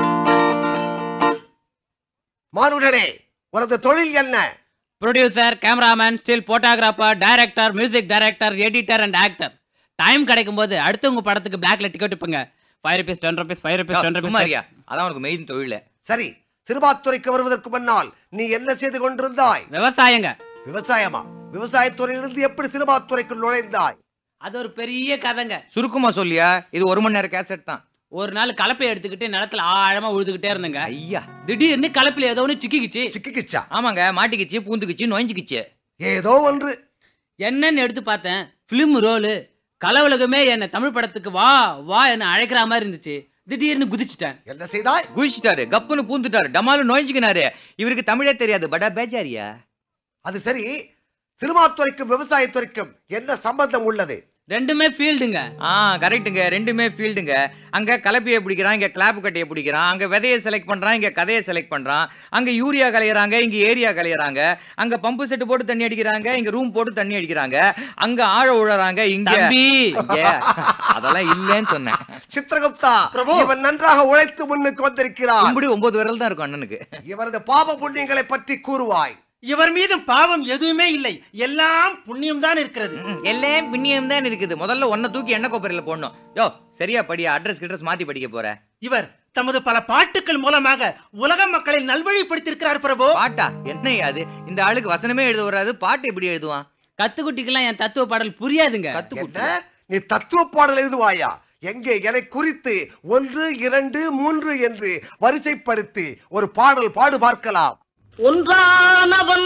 மானுடனே, உனது தொழில் என்ன? Producer, cameraman, still photographer, director, music director, editor and actor. Time கிடைக்கும் போது அடுத்தவங்க படத்துக்கு பிளாக்ல டிக்கெட் விற்பங்க. Five rupees, ten rupees, five rupees, ten சும்மா ருபீஸ். இருயா, அதான் உனக்கு மெயின் தொழில். சரி, சிறுபாத்துறைக்கு வருவதற்கு முன்னால் நீ என்ன செய்து கொண்டிருந்தாய்? விவசாயங்க. விவசாயமா? விவசாயத்துறையிலிருந்து எப்படி சிறுபாத்துறைக்குள் நுழைந்தாய்? அது ஒரு பெரிய கதைங்க. சுருக்கமா சொல்லியா, இது ஒரு மணி நேரம் கேசட் தான். ஒரு நாள் கலப்பையை எடுத்துக்கிட்டு நிலத்துல ஆழமா உழுதுகிட்டே இருந்தேங்க. ஐயா, திடீர்னு கலப்பில ஏதோ ஒன்று சிக்கிக்கிச்சு. சிக்கிக்கிச்சா? ஆமாங்க, மாட்டிக்கிச்சு, பூந்துக்குச்சு, நொயஞ்சுக்கிச்சு. ஏதோ ஒன்று. என்னன்னு எடுத்து பார்த்தேன், பிலிம் ரோலு. கலவுலகமே என்ன தமிழ் படத்துக்கு வா வா என்ன அழைக்கிற மாதிரி இருந்துச்சு. திடீர்னு குதிச்சுட்டேன். என்ன செய்தாய்? குதிச்சிட்டாரு, கப்புன்னு பூந்துட்டாரு, டமாலு நொயஞ்சுக்கினாரு. இவருக்கு தமிழே தெரியாது, படா பேஜாரியா. அது சரி, சினிமாத்துறைக்கும் விவசாயத்துறைக்கும் என்ன சம்பந்தம் உள்ளது? ரெண்டுமே ஃபீல்டுங்க. ஆ கரெக்ட்டுங்க, ரெண்டுமே ஃபீல்டுங்க. அங்க கலப்பையை பிடிக்கிறான், இங்க கிளாப் கட்டையை பிடிக்கிறான். அங்க விதையை செலக்ட் பண்றான், இங்க கதையை செலக்ட் பண்றான். அங்க யூரியா கலையறாங்க, இங்க ஏரியா கலையறாங்க. அங்க பம்பு செட் போட்டு தண்ணி அடிக்கிறாங்க, இங்க ரூம் போட்டு தண்ணி அடிக்கிறாங்க. அங்க ஆழ உழறாங்க, இங்க தம்பி அதெல்லாம் இல்லன்னு சொன்னேன். சித்திரகுப்தா, இவன் நன்றாக உழைத்து முன்னுக்கு வந்திருக்கிறான். இப்படி ஒன்பது விரல் தான் இருக்கும் அண்ணனுக்கு. இவரது பாவ புண்ணியங்களை பற்றி கூறுவாய். இவர் மீது பாவம் எதுவுமே இல்லை, எல்லாம் புண்ணியம் தான் இருக்கிறது. எல்லாம் புண்ணியம் தான் இருக்குது. முதல்ல ஒன்ன தூக்கி எண்ணெய் கொப்பரையில போடணும். யோ சரியா படியா, அட்ரஸ் கிட்ரஸ் மாத்தி படிக்க போற. இவர் தமது பல பாட்டுக்கள் மூலமாக உலக மக்களை நல்வழிப்படுத்தியிருக்கிறார் பிரபு. பாட்டா என்ன அது? இந்த ஆளுக்கு வசனமே எழுத வராது, பாட்டு எப்படி எழுதுவான்? கத்துக்குட்டிக்கெல்லாம் என் தத்துவ பாடல் புரியாதுங்க. கத்துக்குட்டி என்ன? நீ தத்துவ பாடல் எழுதுவாயா? எங்கே என்னை குறித்து ஒன்று இரண்டு மூன்று என்று வரிசைப்படுத்தி ஒரு பாடல் பாடு பார்க்கலாம். ஒன்றானவன்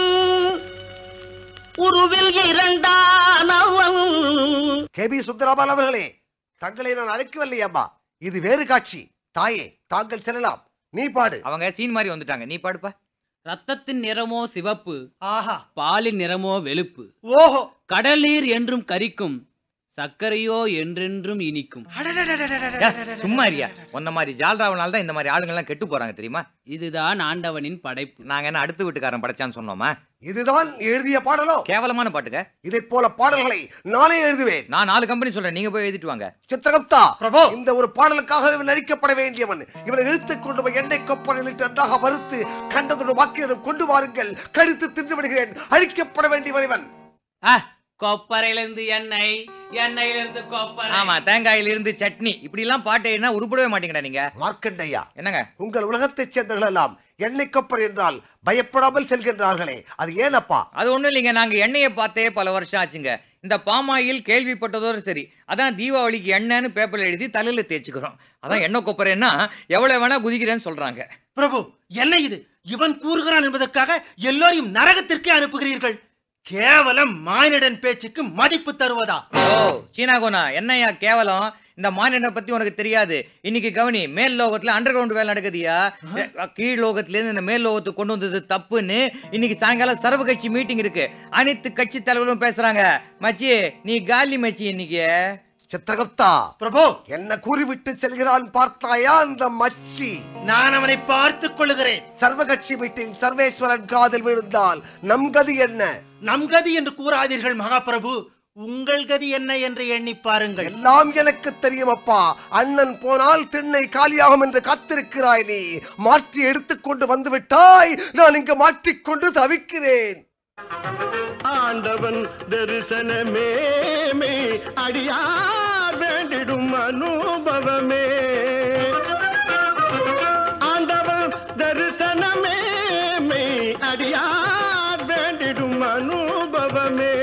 உருவில் இரண்டானவன். கே பி சுந்தரபால் அவர்களே, தங்களை நான் அழைக்கவில்லை அம்மா, இது வேறு காட்சி. தாயே தாங்கள் செல்லலாம், நீ பாடு. அவங்க சீன் மாதிரி வந்துட்டாங்க, நீ பாடுப்பா. ரத்தத்தின் நிறமோ சிவப்பு, ஆஹா, பாலின் நிறமோ வெளுப்பு, ஓஹோ, கடல் நீர் என்றும் கரிக்கும், சர்க்கரையோ என்றென்றும் இனிக்கும். சும்மா இருயா, உன்ன மாதிரி ஜால்ராவனால தான் இந்த மாதிரி ஆளுங்க எல்லாம் கெட்டு போறாங்க தெரியுமா? இதுதான் ஆண்டவனின் படைப்பு. நாங்க என்ன அடுத்த வீட்டுக்காரன் படைச்சான்னு சொன்னோமா? இதுதான் எழுதிய பாடலோ? கேவலமான பாட்டுங்க. இதை போல பாடல்களை நானே எழுதுவேன். நான் நாலு கம்பெனி சொல்றேன், நீங்க போய் எழுதிட்டு வாங்க. சித்திரகுப்தா பிரபு, இந்த ஒரு பாடலுக்காக இவன் நடிக்கப்பட வேண்டியவன். இவனை இழுத்துக் கொண்டு போய் எண்ணெய் கொப்பரில் நன்றாக வறுத்து கண்டதோடு வாக்கியம் கொண்டு வாருங்கள், கடித்து தின்று விடுகிறேன். அழிக்கப்பட வேண்டியவன் இவன். கொப்பரையிலிருந்து எண்ணெய், எண்ணெயிலிருந்து கொப்பரை. ஆமா, தேங்காயில இருந்து சட்னி. இப்படி எல்லாம் பாட்டு என்ன உருப்படவே மாட்டீங்கடா நீங்க. மார்க்கண்டையா, என்னங்க உங்கள் உலகத்தைச் சேர்ந்தவர்கள் எல்லாம் எண்ணெய் கொப்பர் என்றால் பயப்படாமல் செல்கின்றார்களே, அது ஏனப்பா? அது ஒண்ணும் இல்லைங்க, நாங்க எண்ணெயை பார்த்தே பல வருஷம் ஆச்சுங்க. இந்த பாமாயில் கேள்விப்பட்டதோடு சரி, அதான் தீபாவளிக்கு எண்ணெய்னு பேப்பர்ல எழுதி தலையில தேய்ச்சிக்கிறோம். அதான் எண்ணெய் கொப்பரைன்னா எவ்வளவு வேணா குதிக்கிறேன்னு சொல்றாங்க. பிரபு, என்ன இது? இவன் கூறுகிறான் என்பதற்காக எல்லோரையும் நரகத்திற்கே அனுப்புகிறீர்கள். கேவலம் மானிடன் பேச்சுக்கு மதிப்பு தருவதா? ஓ சீனாகோனா, என்னையா கேவலம்? இந்த மானிடனை பத்தி உனக்கு தெரியாது. இன்னைக்கு கவனி, மேல் லோகத்துல அண்டர் கிரவுண்ட் வேலை நடக்குதுயா. கீழ் லோகத்துல இருந்து இந்த மேல் லோகத்துக்கு கொண்டு வந்தது தப்புன்னு இன்னைக்கு சாயங்காலம் சர்வ கட்சி மீட்டிங் இருக்கு. அனைத்து கட்சி தலைவர்களும் பேசுறாங்க. மச்சி நீ காலி மச்சி இன்னைக்கு. சித்திரகுப்தா பிரபு, என்ன கூறிவிட்டு செல்கிறான் பார்த்தாயா அந்த மச்சி? நான் அவனை பார்த்துக் கொள்ளுகிறேன். சர்வ கட்சி மீட்டிங் சர்வேஸ்வரன் காதில் விழுந்தால் நம் கதி என்ன? நம் கதி என்று கூறாதீர்கள் மகாபிரபு, உங்கள் கதி என்ன என்று எண்ணி பாருங்கள். எல்லாம் எனக்கு தெரியும் அப்பா. அண்ணன் போனால் திண்ணை காலியாகும் என்று காத்திருக்கிறாய். நீ மாற்றி எடுத்துக்கொண்டு வந்து விட்டாய், நான் இங்கு மாற்றிக்கொண்டு தவிக்கிறேன். ஆண்டவன் தரிசனமே அடியார் வேண்டிடும் அனுபவமே. ஆண்டவன் தரிசனமே அடியார் வேண்டிடும் அனுபவமே.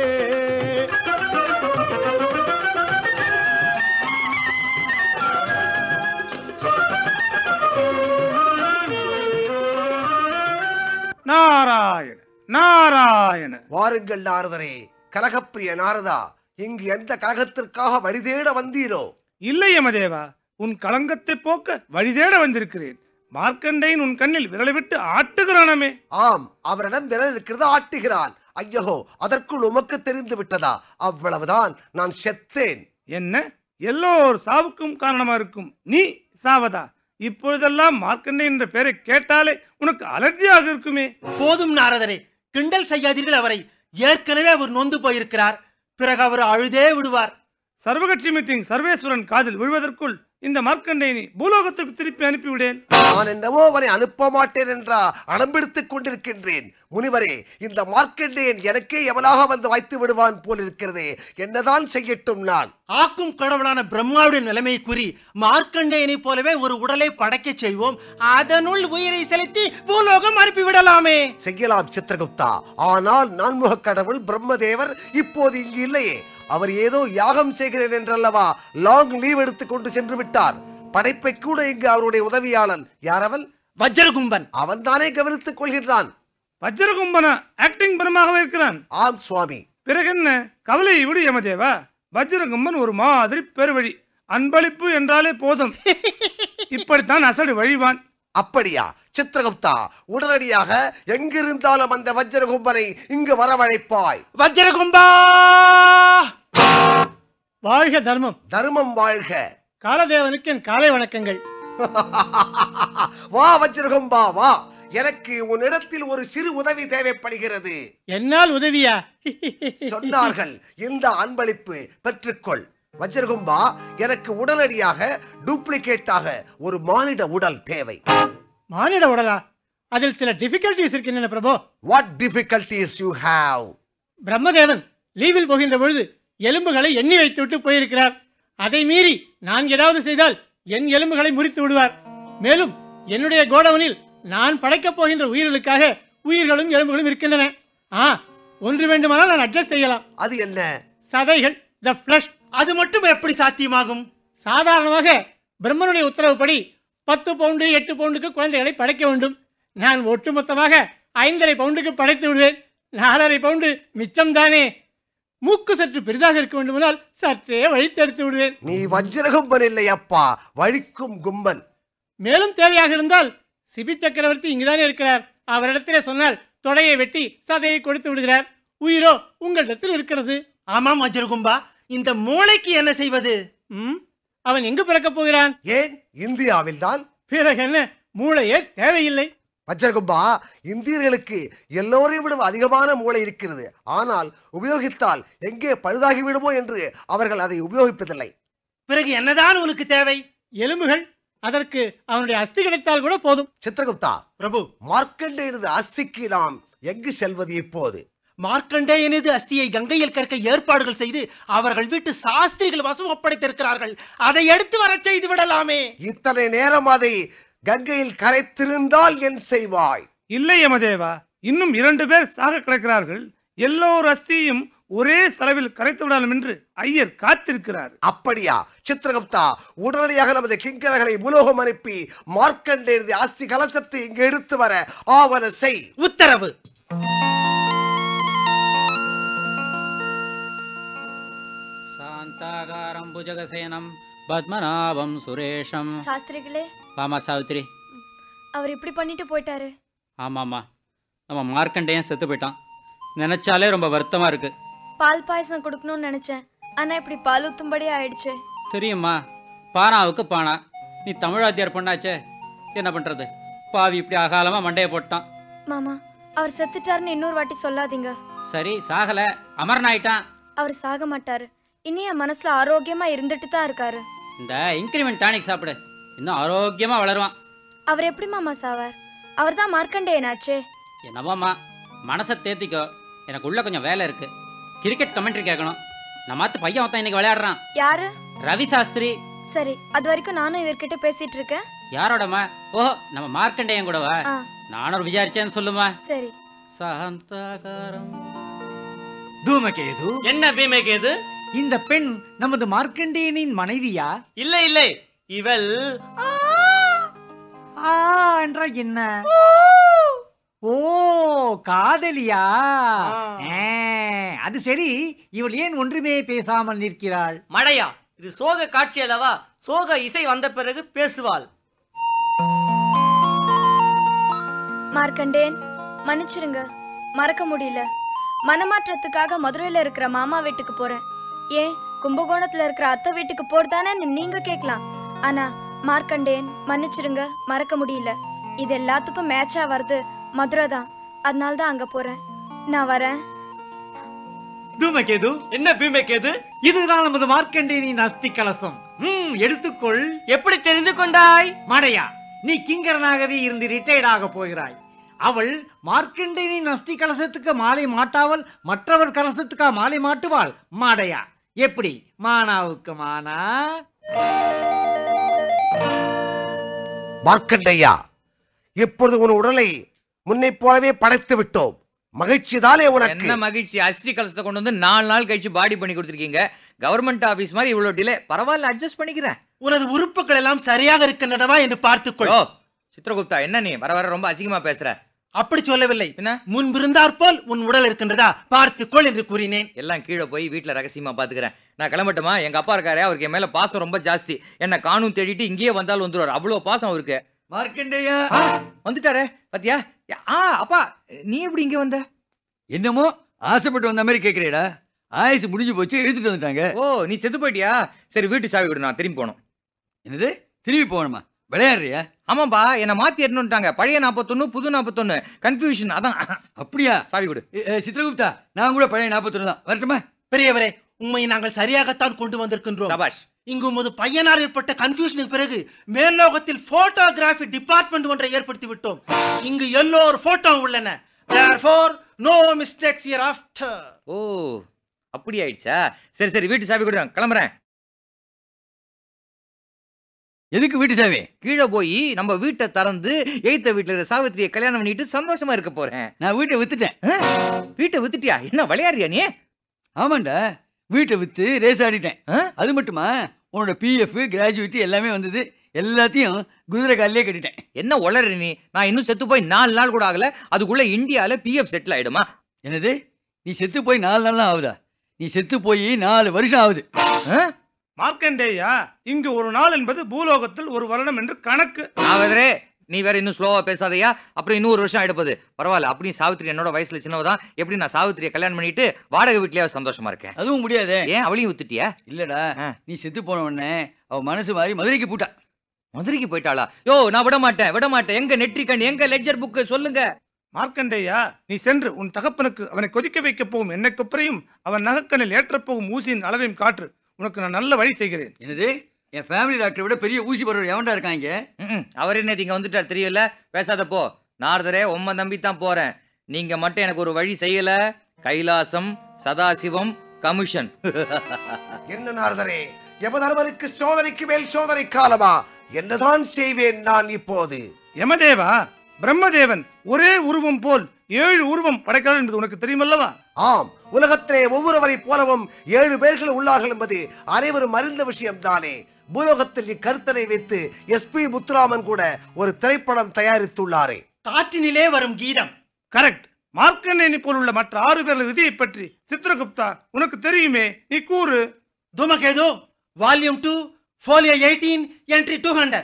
நாராயண நாராயண. வாருங்கள் நாரதரே, கலகப்பிரிய நாரதா, இங்கு எந்த கலகத்திற்காக வழிதேட வந்தீரோ? இல்லை யமதேவா, உன் களங்கத்தை போக்க வழிதேட வந்திருக்கிறேன். மார்க்கண்டையன் உன் கண்ணில் விரலை விட்டு ஆட்டுகிறானமே. ஆம், அவரிடம் விரல் இருக்கிறது, ஆட்டுகிறான். ஐயோ, அதற்குள் உமக்கு தெரிந்து விட்டதா? அவ்வளவுதான், நான் செத்தேன். என்ன, எல்லோர் சாவுக்கும் காரணமா இருக்கும் நீ சாவதா? இப்பொழுதெல்லாம் மார்க்கண்டையன் என்ற பெயரை கேட்டாலே உனக்கு அலர்ஜியாக இருக்குமே. போதும் நாரதரே, கிண்டல் செய்யாதீர்கள் அவரை. ஏற்கனவே அவர் நொந்து போயிருக்கிறார், பிறகு அவர் அழுதே விடுவார். சர்வகட்சி மீட்டிங் சர்வேஸ்வரன் காதில் விழுவதற்குள் இந்த மார்க்கண்டையனை பூலோகத்திற்கு திருப்பி அனுப்பிவிடேன். நான் என்னவோ அவனை அனுப்ப மாட்டேன் என்றா அடம்பிடித்துக் கொண்டிருக்கின்றேன். முனிவரே, இந்த மார்க்கண்டேயன் எனக்கே எவனாக வந்து வைத்து விடுவான் போல் இருக்கிறதே, என்னதான் செய்யட்டும்? நான் ஆக்கும் கடவுளான பிரம்மாவுடைய நிலைமை கூறி மார்க்கண்டேயனை போலவே ஒரு உடலை படைக்க செய்வோம், அதனுள் உயிரை செலுத்தி பூலோகம் அனுப்பிவிடலாமே. செய்யலாம் சித்திரகுப்தா, ஆனால் நான்முக கடவுள் பிரம்மதேவர் இப்போது இங்கு இல்லையே. அவர் ஏதோ யாகம் செய்கிறேன் என்றல்லவா லாங் லீவ் எடுத்துக் கொண்டு சென்று விட்டார். படைப்பை கூட இங்கு அவருடைய உதவியாளன் யாரவன்? வஜ்ரகும்பன். அவன் தானே கவனித்துக் கொள்கின்றான். வஜ்ரகும்பனா ஆக்டிங் பரமாகவே இருக்கிறான். ஆம் சுவாமி. பிறகு என்ன, கவலையை விடு யமதேவா. வஜ்ரகும்பன் ஒரு மாதிரி பெருவழி, அன்பளிப்பு என்றாலே போதும். இப்படித்தான் அசடு வழிவான். அப்படியா சித்திரகுப்தா, உடனடியாக எங்கிருந்தாலும் அந்த வஜ்ரகும்பனை இங்கு வரவழைப்பாய். வஜ்ரகும்பா வாழ்க தர்மம். தர்மம் வாழ்க. காலதேவனுக்கு என் காலை வணக்கங்கள். வா வஜ்ரகம்பா வா. எனக்கு உன்னிடத்தில் ஒரு சிறு உதவி தேவைப்படுகிறது. என்னால் உதவியா? சொன்னார்கள். இந்த அன்பளிப்பு பெற்றுக்கொள். வஜ்ரகும்பா, எனக்கு உடனடியாக டூப்ளிகேட்டாக ஒரு மானிட உடல் தேவை. மானிட உடலா? அதில் சில டிஃபிகல்டிஸ் இருக்கின்றன பிரபு. What difficulties you have? Brahmadevan லீவில் போகின்ற பொழுது எலும்புகளை எண்ணி வைத்துவிட்டு போயிருக்கிறார். அதை மீறி நான் ஏதாவது செய்தால் என் எலும்புகளை முறித்து விடுவார். மேலும் என்னுடைய கோடவனில் நான் படைக்கப் போகின்ற உயிர்களுக்காக உயிர்களும் எலும்புகளும் இருக்கின்றன. ஆ, ஒன்று வேண்டுமானால் நான் அட்ஜஸ்ட் செய்யலாம். அது என்ன? சதைகள், த ஃப்ளஷ். அது மட்டும் எப்படி சாத்தியமாகும்? சாதாரணமாக பிரம்மனுடைய உத்தரவுப்படி பத்து பவுண்டு எட்டு பவுண்டுக்கு குழந்தைகளை படைக்க வேண்டும். நான் ஒட்டுமொத்தமாக ஐந்தரை பவுண்டுக்கு படைத்து விடுவேன். நாலரை பவுண்டு மிச்சம் தானே. மூக்கு சற்று பெரிதாக இருக்க வேண்டுமானால் சற்றே வழித்தெடுத்து விடுவேன். நீ வஜ்ரகும்பன் இல்லை அப்பா, வழிக்கும் கும்பன். மேலும் தேவையாக இருந்தால் சிபி சக்கரவர்த்தி இங்குதானே இருக்கிறார். அவரிடத்திலே சொன்னால் தொடையை வெட்டி சதையை கொடுத்து விடுகிறார். உயிரோ உங்களிடத்தில் இருக்கிறது. ஆமாம் வஜ்ரகும்பா, இந்த மூளைக்கு என்ன செய்வது? ம், அவன் எங்கு பிறக்கப் போகிறான்? ஏன் இந்தியாவில் தான். பிறகு என்ன, மூளையே தேவையில்லை. வஜ்ரகும்பா, இந்தியர்களுக்கு எல்லோரையும் விட அதிகமான மூளை இருக்கிறது. ஆனால் உபயோகித்தால் எங்கே பழுதாகி விடுமோ என்று அவர்கள் அதை உபயோகிப்பதில்லை. பிறகு என்னதான் உனக்கு தேவை? எலும்புகள். அதற்கு அவனுடைய அஸ்தி கிடைத்தால் கூட போதும். சித்திரகுப்தா பிரபு, மார்க்கண்டேயனது அஸ்திக்கு நாம் எங்கு செல்வது இப்போது? மார்க்கண்டேயனது அஸ்தியை கங்கையில் கற்க ஏற்பாடுகள் செய்து அவர்கள் வீட்டு சாஸ்திரிகள் வசம் ஒப்படைத்திருக்கிறார்கள். அதை எடுத்து வர செய்து விடலாமே. இத்தனை நேரம் அதை கங்கையில் கரைத்திருந்தால் என் செய்வாய்? இல்லை யமதேவா, இன்னும் இரண்டு பேர் சாக கிடக்கிறார்கள். எல்லோர் அஸ்தியும் ஒரே செலவில் கரைத்து விடலாம் என்று ஐயர் காத்திருக்கிறார். அப்படியா? சித்திரகுப்தா, உடனடியாக நமது கிங்கரர்களை உலோகம் அனுப்பி மார்க்கண்டேயனது அஸ்தி கலசத்தை இங்கு எடுத்து வர ஆவன செய். உத்தரவு. சாந்தாகாரம் புஜகசேனம் பத்மநாபம் சுரேஷம். சாஸ்திரிகளே, ஆமா சாவித்திரி, அவர் இப்படி பண்ணிட்டு போயிட்டாரு. ஆமாம்மா, நம்ம மார்க்கண்டேயன் செத்து போயிட்டான். நினைச்சாலே ரொம்ப வருத்தமா இருக்கு. பால் பாயசம் கொடுக்கணும்னு நினைச்சேன், ஆனா இப்படி பால் ஊத்தும்படி ஆயிடுச்சு. தெரியுமா, பானாவுக்கு பானா. நீ தமிழாத்தியார் பொண்ணாச்சே, என்ன பண்றது? பாவி இப்படி அகாலமா மண்டைய போட்டான். மாமா, அவர் செத்துட்டாருன்னு இன்னொரு வாட்டி சொல்லாதீங்க. சரி, சாகல, அமரன் ஆயிட்டான். அவர் சாக மாட்டாரு. இனி என் மனசுல ஆரோக்கியமா இருந்துட்டு தான் இருக்காரு. இந்த இன்கிரிமெண்ட் டானிக் சாப்பிடு, இன்னும் ஆரோக்கியமா வளருவான். அவர் எப்படி மாமா சாவார்? அவர் தான் மார்க்கண்டேயனாச்சே. என்னவாம்மா, மனசை தேத்திக்கோ. எனக்கு உள்ள கொஞ்சம் வேலை இருக்கு. கிரிக்கெட் கமெண்ட்ரி கேட்கணும். நம்ம மாத்து பையன் ஒருத்தன் இன்னைக்கு விளையாடுறான். யாரு? ரவி சாஸ்திரி. சரி, அது வரைக்கும் நானும் இவர்கிட்ட பேசிட்டு இருக்கேன். யாரோடமா? ஓஹோ, நம்ம மார்க்கண்டேயன் கூடவா? நானும் விசாரிச்சேன்னு சொல்லுமா. சரி. சாந்தாகாரம். தூமகேது. என்ன பீமகேது? இந்த பெண் நமது மார்க்கண்டேயனின் மனைவியா? இல்லை இல்லை, இவள் ஆ என்றால் என்ன? ஓ, காதலியா? அது சரி, இவள் ஏன் ஒன்றுமே பேசாமல் நிற்கிறாள்? மடையா, இது சோக காட்சி அல்லவா? சோக இசை வந்த பிறகு பேசுவாள். மார்க்கண்டேயன், மன்னிச்சிருங்க, மறக்க முடியல. மனமாற்றத்துக்காக மதுரையில இருக்கிற மாமா வீட்டுக்கு போறேன். ஏன் கும்பகோணத்துல இருக்கிற அத்தை வீட்டுக்கு போறதானே நீங்க கேட்கலாம். ஆனா மார்க்கண்டேயன், மன்னிச்சிருங்க, மறக்க முடியல. இது எல்லாத்துக்கும் மேட்சா வருது மதுரை தான். அதனால தான் அங்க போறேன். நான் வரேன். தூமகேது. என்ன பீமகேது? இதுதான் நமது மார்க்கண்டேயனின் அஸ்தி கலசம். ம், எடுத்துக்கொள். எப்படி தெரிந்து கொண்டாய்? மடையா, நீ கிங்கரனாகவே இருந்து ரிட்டையர்ட் ஆக போகிறாய். அவள் மார்க்கண்டேயனின் அஸ்தி கலசத்துக்கு மாலை மாட்டாவள், மற்றவர் கலசத்துக்கா மாலை மாட்டுவாள். மாடையா, எப்படி? மானாவுக்கு மானா. மார்க்கண்டேயா, இப்பொழுது உன் உடலை முன்னை போலவே படைத்து விட்டோம். மகிழ்ச்சி தானே உனக்கு? என்ன மகிழ்ச்சி? அஸ்தி கலசத்தை கொண்டு வந்து நாலு நாள் கழிச்சு பாடி பண்ணி கொடுத்துருக்கீங்க. கவர்மெண்ட் ஆபீஸ் மாதிரி இவ்வளவு டிலே. பரவாயில்ல, அட்ஜஸ்ட் பண்ணிக்கிறேன். உனது உறுப்புகள் எல்லாம் சரியாக இருக்கின்றனவா என்று பார்த்துக்கொள். சித்ரகுப்தா, என்ன நீ வர வர ரொம்ப அசிங்கமா பேசுற? அப்படி சொல்லவில்லை. முன்பிருந்தாற் போல் உன் உடல் இருக்கின்றதா பார்த்துக்கொள் என்று கூறினேன். எல்லாம் கீழே போய் வீட்டுல ரகசியமா பாத்துக்கிறேன். நான் கிளம்பட்டுமா? எங்க அப்பா இருக்காரு, அவருக்கு என் மேல பாசம் ரொம்ப ஜாஸ்தி. என்ன காணும் தேடிட்டு இங்கேயே வந்தாலும் வந்துருவாரு. அவ்வளவு பாசம் அவருக்கு. மார்க்கண்டேயா வந்துட்டாரு பாத்தியா? ஆ அப்பா, நீ எப்படி இங்க வந்த? என்னமோ ஆசைப்பட்டு வந்த மாதிரி கேட்கிறீடா. ஆயுசு முடிஞ்சு போச்சு, எடுத்துட்டு வந்துட்டாங்க. ஓ நீ செத்து போயிட்டியா? சரி வீட்டு சாவி விடு, நான் திரும்பி போகணும். என்னது திரும்பி போகணுமா? விளையாடுறியா? ஆமாப்பா, என்ன மாத்தி எடுத்துட்டாங்க. பழைய நாற்பத்தொன்னு புது நாற்பத்தொன்னு கன்ஃபியூஷன். அதான். அப்படியா? சாவி கொடு. சித்திரகுப்தா, நான் கூட பழைய நாற்பத்தொன்னு தான். வரட்டுமா? பெரியவரே, உண்மையை நாங்கள் சரியாகத்தான் கொண்டு வந்திருக்கின்றோம். சபாஷ். இங்கு உமது பையனால் ஏற்பட்ட கன்ஃபியூஷனுக்கு பிறகு மேல்லோகத்தில் போட்டோகிராஃபி டிபார்ட்மெண்ட் ஒன்றை ஏற்படுத்தி விட்டோம். இங்கு எல்லோர் போட்டோ உள்ளன. therefore no mistakes hereafter. ஓ அப்படி ஆயிடுச்சா? சரி சரி வீட்டு சாவி கொடு, கிளம்புறேன். எதுக்கு வீட்டு சாவி? கீழே போய் நம்ம வீட்டை திறந்து எய்த்த வீட்டுல இருக்கிற சாவித்திரியை கல்யாணம் பண்ணிட்டு சந்தோஷமா இருக்க போறேன். நான் வீட்டை வித்துட்டேன். வீட்டை வித்துட்டியா? என்ன விளையாடுறியா நீ? ஆமாண்டா, வீட்டை வித்து ரேஸ் ஆடிட்டேன். அது மட்டுமா, உன்னோட பிஎஃப் கிராஜுவேட்டி எல்லாமே வந்தது. எல்லாத்தையும் குதிரை காலிலே கட்டிட்டேன். என்ன உளறு நீ? நான் இன்னும் செத்து போய் நாலு நாள் கூட ஆகல, அதுக்குள்ள இந்தியால பிஎஃப் செட்டில் ஆயிடுமா? என்னது, நீ செத்து போய் நாலு நாள் ஆகுதா? நீ செத்து போய் நாலு வருஷம் ஆகுது. மார்க்கண்டேயா, இங்கு ஒரு நாள் என்பது பூலோகத்தில் ஒரு வருடம் என்று கணக்கு. ஆவதே, நீ வேற இன்னும் ஸ்லோவா பேசாதையா? அப்புறம் இன்னும் ஒரு வருஷம் ஆயிடுப்போது. பரவாயில்ல, அப்படியும் சாவித்திரி என்னோட வயசுல சின்னவதான். எப்படி நான் சாவித்திரியை கல்யாணம் பண்ணிட்டு வாடகை வீட்லயே சந்தோஷமா இருக்கேன். அதுவும் முடியாது. ஏன், அவளையும் வித்துட்டியா? இல்லடா, நீ செத்து போன உடனே அவ மனசு மாறி மதுரைக்கு போட்டா. மதுரைக்கு போயிட்டாளா? யோ நான் விட மாட்டேன், விட மாட்டேன். எங்க நெற்றிக்கண், எங்க லெட்ஜர் புக் சொல்லுங்க. மார்க்கண்டேயா, நீ சென்று உன் தகப்பனுக்கு அவனை கொதிக்க வைக்க போகும் எண்ணெய் கொப்பரையும் அவன் நகக்கண்ணில் ஏற்றப்போகும் ஊசியின் அளவையும் காற்று. உனக்கு நான் நல்ல வழி செய்கிறேன். என்னது, என் ஃபேமிலி டாக்டரை விட பெரிய ஊசி போடுற எவன்டா இருக்காங்க? அவர் என்ன இங்க வந்துட்டார் தெரியல. பேசாத போ. நாரதரே, உம்மை நம்பி தான் போறேன். நீங்க மட்டும் எனக்கு ஒரு வழி செய்யல, கைலாசம், சதாசிவம், கமிஷன். என்ன நாரதரே, யமதர்மருக்கு சோதனைக்கு மேல் சோதனை காலமா? என்னதான் செய்வேன் நான் இப்போது? யமதேவா, பிரம்மதேவன் ஒரே உருவம் போல் ஏழு உருவம் படைக்கிறார் என்பது உனக்கு தெரியுமல்லவா? ஆம், உலகத்திலே ஒவ்வொருவரை போலவும் ஏழு பேர்கள் உள்ளார்கள் என்பது அனைவரும் அறிந்த விஷயம் தானே. பூலோகத்தில் இக்கருத்தனை வைத்து எஸ் பி முத்துராமன் கூட ஒரு திரைப்படம் தயாரித்துள்ளாரே. காற்றினிலே வரும் கீதம். கரெக்ட். மார்க்கண்டேயனை போல் உள்ள மற்ற ஆறு பேர்கள் விதியை பற்றி சித்ரகுப்தா உனக்கு தெரியுமே, நீ கூறு. Dhumaketu volume two folio eighteen entry two hundred.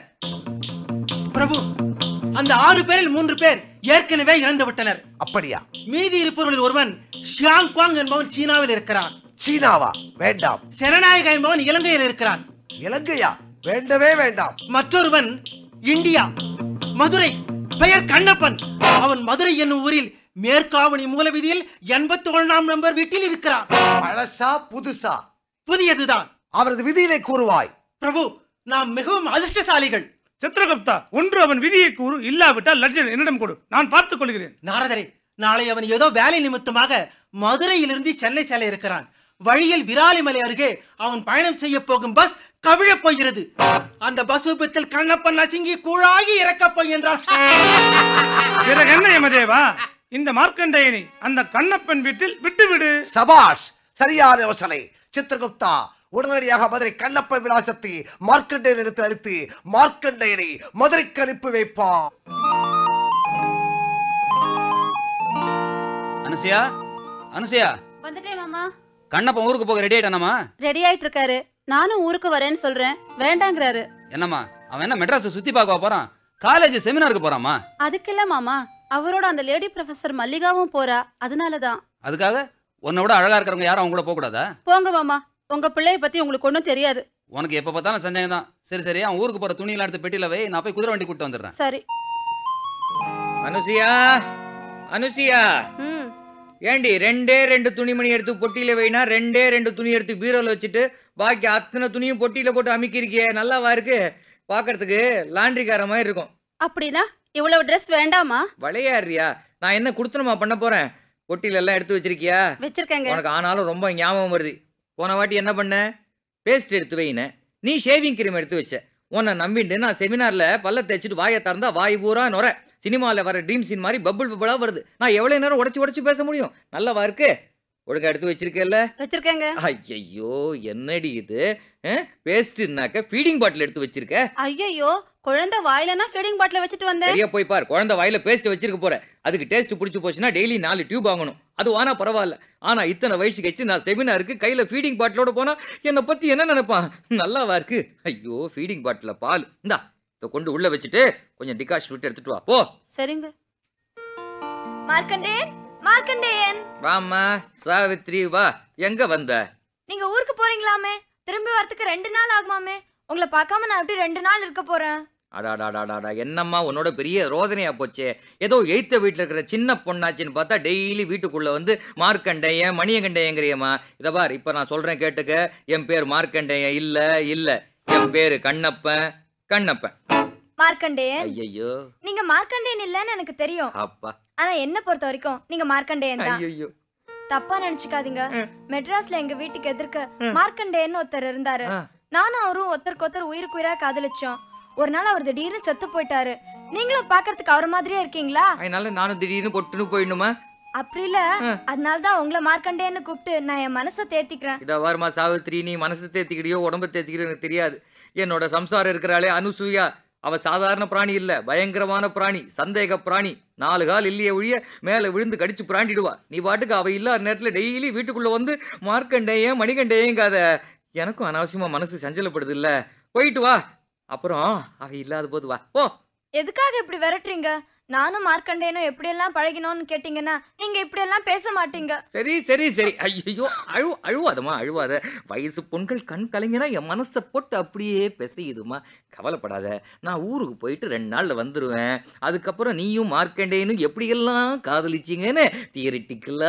பிரபு, அந்த ஆறு பேரில் மூன்று பேர் ஏற்கனவே இறந்து விட்டனர். அப்படியா? மீதி இருப்பவர்களில் ஒருவன் ஷியாங் குவாங் என்பவன் சீனாவில் இருக்கிறான். சீனாவா? வேண்டாம். செனநாயகா என்பவன் இலங்கையில் இருக்கிறான். இலங்கையா? வேண்டவே வேண்டாம். மற்றொருவன் இந்தியா, மதுரை, பெயர் கண்ணப்பன். அவன் மதுரை என்னும் ஊரில் மேற்காவணி மூலவீதியில் எண்பத்தி ஒன்றாம் நம்பர் வீட்டில் இருக்கிறான். பழசா புதுசா? புதியதுதான். அவரது விதியினை கூறுவாய். பிரபு, நாம் மிகவும் அதிர்ஷ்டசாலிகள். சித்ரகுப்தா, ஒன்று அவன் விதியை கூறு, இல்லாவிட்டால் லட்சன் என்னிடம் கொடு, நான் பார்த்துக் கொள்கிறேன். நாரதரே, நாளை அவன் ஏதோ வேலை நிமித்தமாக மதுரையிலிருந்து சென்னை செல்ல இருக்கிறான். வழியில் விராலிமலை அருகே அவன் பயணம் செய்ய போகும் பஸ் கவிழப் போகிறது. அந்த பஸ் விபத்தில் கண்ணப்பன் நசுங்கி கூழாகி இறக்கப் போகின்றான். பிறகு என்ன யமதேவா, இந்த மார்க்கண்டேயனை அந்த கண்ணப்பன் வீட்டில் விட்டுவிடு. சபாஷ், சரியான யோசனை. சித்திரகுப்தா, உடனடியாக மதுரை கண்ணப்பன் விலாசத்தை மார்க்கண்டேயன் எடுத்து அளித்து மார்க்கண்டேயனை மதுரைக்கு அனுப்பி வைப்பான். அனுசியா, அனுசியா, வந்துட்டேன் மாமா. கண்ணப்பன் ஊருக்கு போக ரெடி ஆயிட்டானாமா? ரெடி ஆயிட்டு இருக்காரு. நானும் ஊருக்கு வரேன்னு சொல்றேன், வேண்டாங்கிறாரு. என்னம்மா, அவன் என்ன மெட்ராஸ் சுத்தி பார்க்க போறான்? காலேஜ் செமினாருக்கு போறாமா? அதுக்கு இல்ல மாமா, அவரோட அந்த லேடி ப்ரொஃபசர் மல்லிகாவும் போறா, அதனாலதான். அதுக்காக உன்னை விட அழகா இருக்கிறவங்க யாரும் அவங்க கூட போக கூடாதா? போங்க மாமா, உங்க பிள்ளைய பத்தி உங்களுக்கு ஒன்றும் தெரியாது. உனக்கு எப்ப பார்த்தாலும் சந்தேகம் தான். சரி சரி, அவன் ஊருக்கு போற துணியெல்லாம் எடுத்து பெட்டியில வை, நான் போய் குதிரை வண்டி கூட்டு வந்துடுறேன். சரி. அனுசியா, அனுசியா, ஏண்டி ரெண்டே ரெண்டு துணிமணி எடுத்து பொட்டியில வைனா ரெண்டே ரெண்டு துணி எடுத்து பீரோல வச்சுட்டு பாக்கி அத்தனை துணியும் பொட்டியில போட்டு அமுக்கிருக்கியே, நல்லாவா இருக்கு? பாக்குறதுக்கு லாண்ட்ரிக்கார மாதிரி இருக்கும். அப்படின்னா இவ்வளவு ட்ரெஸ் வேண்டாமா? விளையாடுறியா? நான் என்ன குடுத்தனமா பண்ண போறேன்? பொட்டியில எல்லாம் எடுத்து வச்சிருக்கியா? வச்சிருக்கேங்க. உனக்கு ஆனாலும் ரொம்ப ஞாபகம் வருது. போன வாட்டி என்ன பண்ண? பேஸ்ட் எடுத்து வைன, நீ ஷேவிங் கிரீம் எடுத்து வச்ச. உன்னை நம்பிட்டு நான் செமினார்ல பல்ல தேய்ச்சிட்டு வாயை திறந்தா வாய் பூரா நுர. சினிமாவில் வர ட்ரீம் சீன் மாதிரி பபுள் பபுளா வருது. நான் எவ்வளவு நேரம் உடச்சு உடச்சு பேச முடியும்? நல்லவா இருக்கு? ஒழுங்கா எடுத்து வச்சிருக்கல? வச்சிருக்கேங்க. ஐயோ, என்னடி இது? பேஸ்ட்னாக்க ஃபீடிங் பாட்டில் எடுத்து வச்சிருக்க. ஐயோ, குழந்தை வாயிலனா ஃபீடிங் பாட்டில் வச்சிட்டு வந்தேன். சரியா போய் பார், குழந்தை வாயில பேஸ்ட் வச்சிருக்க போற. அதுக்கு டேஸ்ட் பிடிச்சு போச்சுன்னா டெய்லி நாலு டியூப் வாங்கணும். அது ஆனா பரவாயில்ல. ஆனா இத்தனை வயசு கழிச்சு நான் செமினாருக்கு கையில ஃபீடிங் பாட்டிலோட போனா என்னை பத்தி என்ன நினைப்பான்? நல்லாவா இருக்கு? ஐயோ, ஃபீடிங் பாட்டில பால் இந்தா, இதை கொண்டு உள்ள வச்சுட்டு கொஞ்சம் டிகாஷன் விட்டு எடுத்துட்டு வா போ. சரிங்க. மார்க்கண்டேயன், மார்க்கண்டேயன். வாம்மா சாவித்ரி வா. எங்க வந்த? நீங்க ஊருக்கு போறீங்களாமே, திரும்பி வரதுக்கு ரெண்டு நாள் ஆகுமாமே. உங்களை பார்க்காம நான் எப்படி ரெண்டு நாள் இருக்க போறேன்? அடாடாடாடாடா, என்னம்மா உன்னோட பெரிய ரோதனையா போச்சே. ஏதோ எய்த்த வீட்டுல இருக்கிற சின்ன பொண்ணாச்சின்னு பார்த்தா டெய்லி வீட்டுக்குள்ள வந்து மார்க்கண்டேயன் மணியகண்டையங்கிறியம்மா. இத பார், இப்ப நான் சொல்றேன் கேட்டுக்க. என் பேர் மார்க்கண்டேயன் இல்ல இல்ல, என் பேரு கண்ணப்பன். கண்ணப்பன் மார்க்கண்டேயன். ஐயோ, நீங்க மார்க்கண்டேயன் இல்லன்னு எனக்கு தெரியும். அப்பா. ஆனா என்ன பொறுத்த வரைக்கும் நீங்க மார்க்கண்டேயன் தான். ஐயோ, தப்பா நினைச்சுக்காதீங்க. மெட்ராஸ்ல எங்க வீட்டுக்கு எதிர்க்க மார்க்கண்டேயன் ஒருத்தர் இருந்தாரு. நானும் அவரும் ஒருத்தருக்கு ஒருத்தர் உயிருக்கு உயிரா காதலிச்சோம். ஒரு நாள் அவர் திடீர்னு செத்து போயிட்டாரு. நீங்களும் பாக்குறதுக்கு அவர் மாதிரியே இருக்கீங்களா? அதனால நானும் திடீர்னு பொட்டுன்னு போயிடணுமா? அப்படி இல்ல, அதனாலதான் உங்களை மார்க்கண்டேன்னு கூப்பிட்டு நான் என் மனசை தேத்திக்கிறேன். இத வாருமா சாவித்ரி, நீ மனசு தேத்திக்கிறியோ உடம்பு தேத்திக்கிறியோ எனக்கு தெரியாது. என்னோட சம்சாரம் இருக்கிறாளே அனுசூயா, அவ சாதாரண பிராணி இல்ல, பயங்கரமான பிராணி, சந்தேக பிராணி. நாலு கால் இல்லையே ஒழிய மேல விழுந்து கடிச்சு பிராண்டிடுவா. நீ பாட்டுக்கு அவ இல்லாத நேரத்துல டெய்லி வீட்டுக்குள்ள வந்து மார்க்கண்டேயன் மணிகண்டேயங்காத. எனக்கும் அனாவசியமா மனசு சஞ்சலப்படுது இல்ல. போயிட்டு வா, அப்புறம் அவ இல்லாத போது வா. போ. எதுக்காக இப்படி விரட்டுறீங்க? நானும் மார்க்கண்டேயனும் எப்படி எல்லாம் பழகினோம்னு கேட்டீங்கன்னா நீங்க இப்படி எல்லாம் பேச மாட்டீங்க. சரி சரி சரி. ஐயோ, அழு அழுவாதமா அழுவாத. வயசு பொண்கள் கண் கலைஞனா என் மனசை போட்டு அப்படியே பெசையுதுமா. கவலைப்படாத, நான் ஊருக்கு போயிட்டு ரெண்டு நாள்ல வந்துருவேன். அதுக்கப்புறம் நீயும் மார்க்கண்டேயனும் எப்படியெல்லாம் காதலிச்சிங்கன்னு தியரிட்டிக்கலா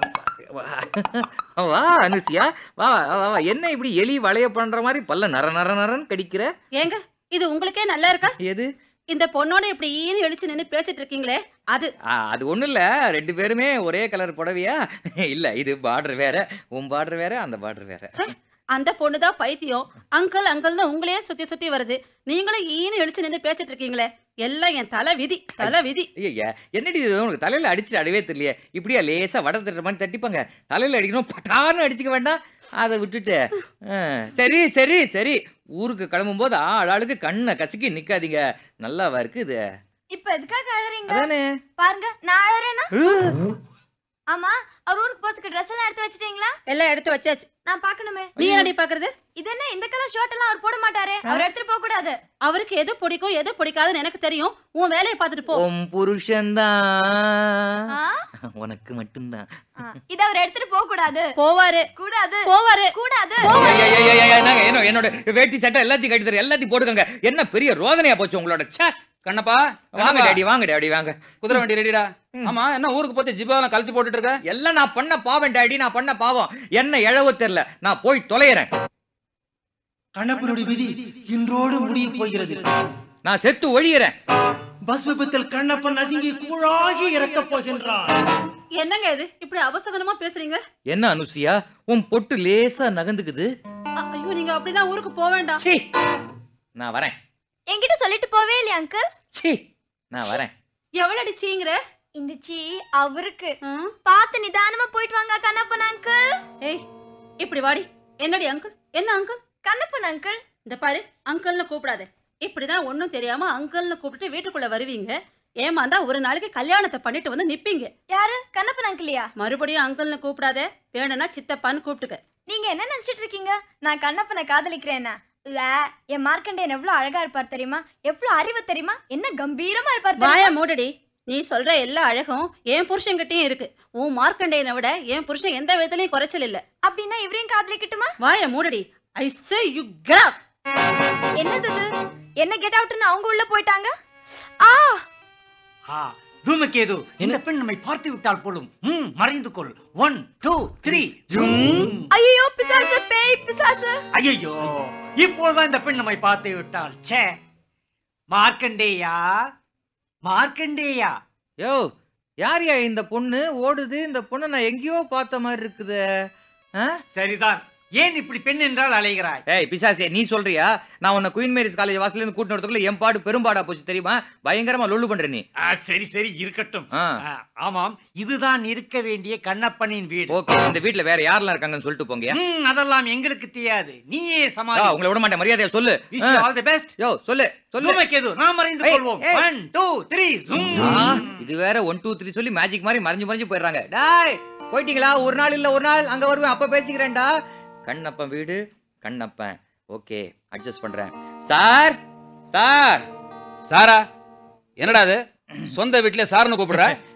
வா அனுசியா, வா வா வா. என்ன இப்படி எலி வளைய பண்ற மாதிரி பல்ல நர நர நரன்னு கடிக்கிற? ஏங்க இது உங்களுக்கே நல்லா இருக்கா? எது? இந்த பொண்ணோட இப்படி ஈனு எழுச்சி நின்னு பேசிட்டு இருக்கீங்களே அது. அது ஒண்ணும் இல்ல, ரெண்டு பேருமே ஒரே கலர் புடவையா? இல்ல, இது பார்டர் வேற, உன் பார்டர் வேற, அந்த பார்டர் வேற. அந்த பொண்ணுதான் பைத்தியம். அங்கிள் அங்கிள்னு உங்களையே சுத்தி சுத்தி வருது. நீங்களும் ஈனு எழுச்சி நின்னு பேசிட்டு இருக்கீங்களே, எல்லாம் என் தலை விதி, தலை விதி. ஐயா, என்னடி இது உனக்கு தலையில அடிச்சுட்டு அடவே தெரியலையே. இப்படியா லேசா வடை தட்டுற மாதிரி தட்டிப்பாங்க. தலையில அடிக்கணும், பட்டான்னு அடிச்சுக்க வேண்டாம். அதை விட்டுட்டு சரி சரி சரி, ஊருக்கு கிளம்பும் போது ஆளாளுக்கு கண்ணை கசக்கி நிக்காதீங்க. நல்லாவா இருக்கு இது? இப்ப எதுக்காக அழறீங்க? அதானே பாருங்க, நான் அழறேனா? ஆமா, அவர் ஊருக்கு போறதுக்கு ட்ரெஸ் எல்லாம் எடுத்து வச்சிட்டீங்களா? எல்லாம் எடுத்து வச்சாச்சு. நான் பார்க்கணுமே. நீ என்னடி பாக்குறது? இது என்ன இந்த கலர் ஷர்ட் எல்லாம் அவர் போட மாட்டாரே, அவர் எடுத்துட்டு போக கூடாது. அவருக்கு எது பிடிக்கும் எது பிடிக்காதுன்னு எனக்கு தெரியும். உன் வேலையை பார்த்துட்டு போ. உன் புருஷன்தான் உனக்கு மட்டும்தான். இத அவர் எடுத்துட்டு போக கூடாது. போவாரு கூடாது. போவாரு கூடாது. என்னோட வேட்டி சட்டை எல்லாத்தையும் கட்டி தர, எல்லாத்தையும் போட்டுக்கங்க. என்ன பெரிய ரோதனையா போச்சு உங்களோட. சே கண்ணப்பா, வாங்க டாடி, வாங்க டாடி, வாங்க. குதிரை வண்டி ரெடிடா. ஆமா, என்ன ஊருக்கு போச்சு ஜிபாலாம் கழிச்சு போட்டுட்டு இருக்க? எல்லாம் நான் பண்ண பாவம் டாடி, நான் பண்ண பாவம். என்ன எழவோ தெரியல, நான் போய் தொலைகிறேன். கண்ணப்பனுடைய விதி இன்றோடு முடிய போகிறது. நான் செத்து ஒழிகிறேன். பஸ் விபத்தில் கண்ணப்பன் நசுங்கி கூழாகி இறக்கப் போகின்றான். என்னங்க இது இப்படி அவசரமா பேசுறீங்க? என்ன அனுசியா, உன் பொட்டு லேசா நகந்துக்குது. ஐயோ, நீங்க அப்படின்னா ஊருக்கு போக வேண்டாம். சீ, நான் வரேன். என்கிட்ட சொல்லிட்டு போவே இல்லையா அங்கிள்? சீ, நான் வரேன். எவ்வளவு அடிச்சீங்கற? இந்த சீ அவருக்கு. பார்த்து நிதானமா போயிட்டு வாங்க கண்ணப்பன் அங்கிள். ஏய், இப்படி வாடி. என்னடி அங்கிள்? என்ன அங்கிள்? கண்ணப்பன் அங்கிள். இந்த பாரு, அங்கிள்னு கூப்பிடாத. இப்படிதான் ஒண்ணும் தெரியாம அங்கிள்னு கூப்பிட்டு வீட்டுக்குள்ள வருவீங்க. ஏமாந்தா ஒரு நாளைக்கு கல்யாணத்தை பண்ணிட்டு வந்து நிப்பீங்க. யாரு? கண்ணப்பன் அங்கிளியா? மறுபடியும் அங்கிள்னு கூப்பிடாத. வேணும்னா சித்தப்பான்னு கூப்பிட்டுக்க. நீங்க என்ன நினைச்சிட்டு இருக்கீங்க? நான் கண்ணப்பனை காதலிக்கிறேன்னா? இல்ல, என் மார்க்கண்டேயன் எவ்வளவு அழகா இருப்பார் தெரியுமா? எவ்வளவு அறிவு தெரியுமா? என்ன கம்பீரமா இருப்பார். வாய மூடடி. நீ சொல்ற எல்லா அழகும் என் புருஷன்கிட்டயும் இருக்கு. உன் மார்க்கண்டேயனை விட என் புருஷன் எந்த விதத்திலயும் குறைச்சல் இல்ல. அப்படின்னா இவரையும் காதலிக்கட்டுமா? வாய மூடடி. ஐ சே யூ கெட் அப். என்னது இது? என்ன கெட் அவுட்னு அவங்க உள்ள போயிட்டாங்க. ஆ ஆ தூமகேது, இந்த பெண் நம்மை பார்த்து விட்டால் போலும். ம், மறைந்து கொள். One two three zoom. ஐயோ, பிசாசு, பேய் பிசாசு. ஐயோ, இப்போதான் இந்த பெண் நம்மை பார்த்து விட்டாள். ச்சே, மார்க்கண்டேயா, மார்க்கண்டேயா. யோ, யார் யா இந்த பொண்ணு? ஓடுது. இந்த பொண்ணை நான் எங்கேயோ பார்த்த மாதிரி இருக்குது. சரிதான், ஏன் இப்படி பெண் என்றால் அலைகிறாய்? ஏய் பிசாசே, நீ சொல்றியா? நான் உன்னை குயின் மேரிஸ் காலேஜ் வாசல்ல இருந்து கூட்டிட்டு வரதுக்குள்ள என் பாடு பெரும்பாடா போச்சு தெரியுமா? பயங்கரமா லொல்லு பண்ற நீ. சரி சரி இருக்கட்டும். ஆமாம், இதுதான் இருக்க வேண்டிய கண்ணப்பனின் வீடு. ஓகே, இந்த வீட்ல வேற யாரெல்லாம் இருக்காங்கன்னு சொல்லிட்டு போங்க. அதெல்லாம் எங்களுக்கு தெரியாது, நீயே சமாளி. உங்களை விட மாட்டேன், மரியாதையா சொல்லு. Wish you all the best. யோ சொல்லு சொல்லு. தூமகேது, நாம் மறைந்து கொள்வோம். One two three zoom. இது வேற ஒன் டூ த்ரீ சொல்லி மேஜிக் மாதிரி மறைஞ்சு மறைஞ்சு போயிடுறாங்க. டேய், போயிட்டீங்களா? ஒரு நாள் இல்ல ஒரு நாள் அங்க வருவேன், அப்ப பேசிக்கிறேன்டா. கண்ணப்பன் வீடு, கண்ணப்பன். ஓகே, அட்ஜஸ்ட் பண்றேன். Sir sir. சாரா? என்னடா அது? சொந்த வீட்ல சார்னு கூப்பிடுற?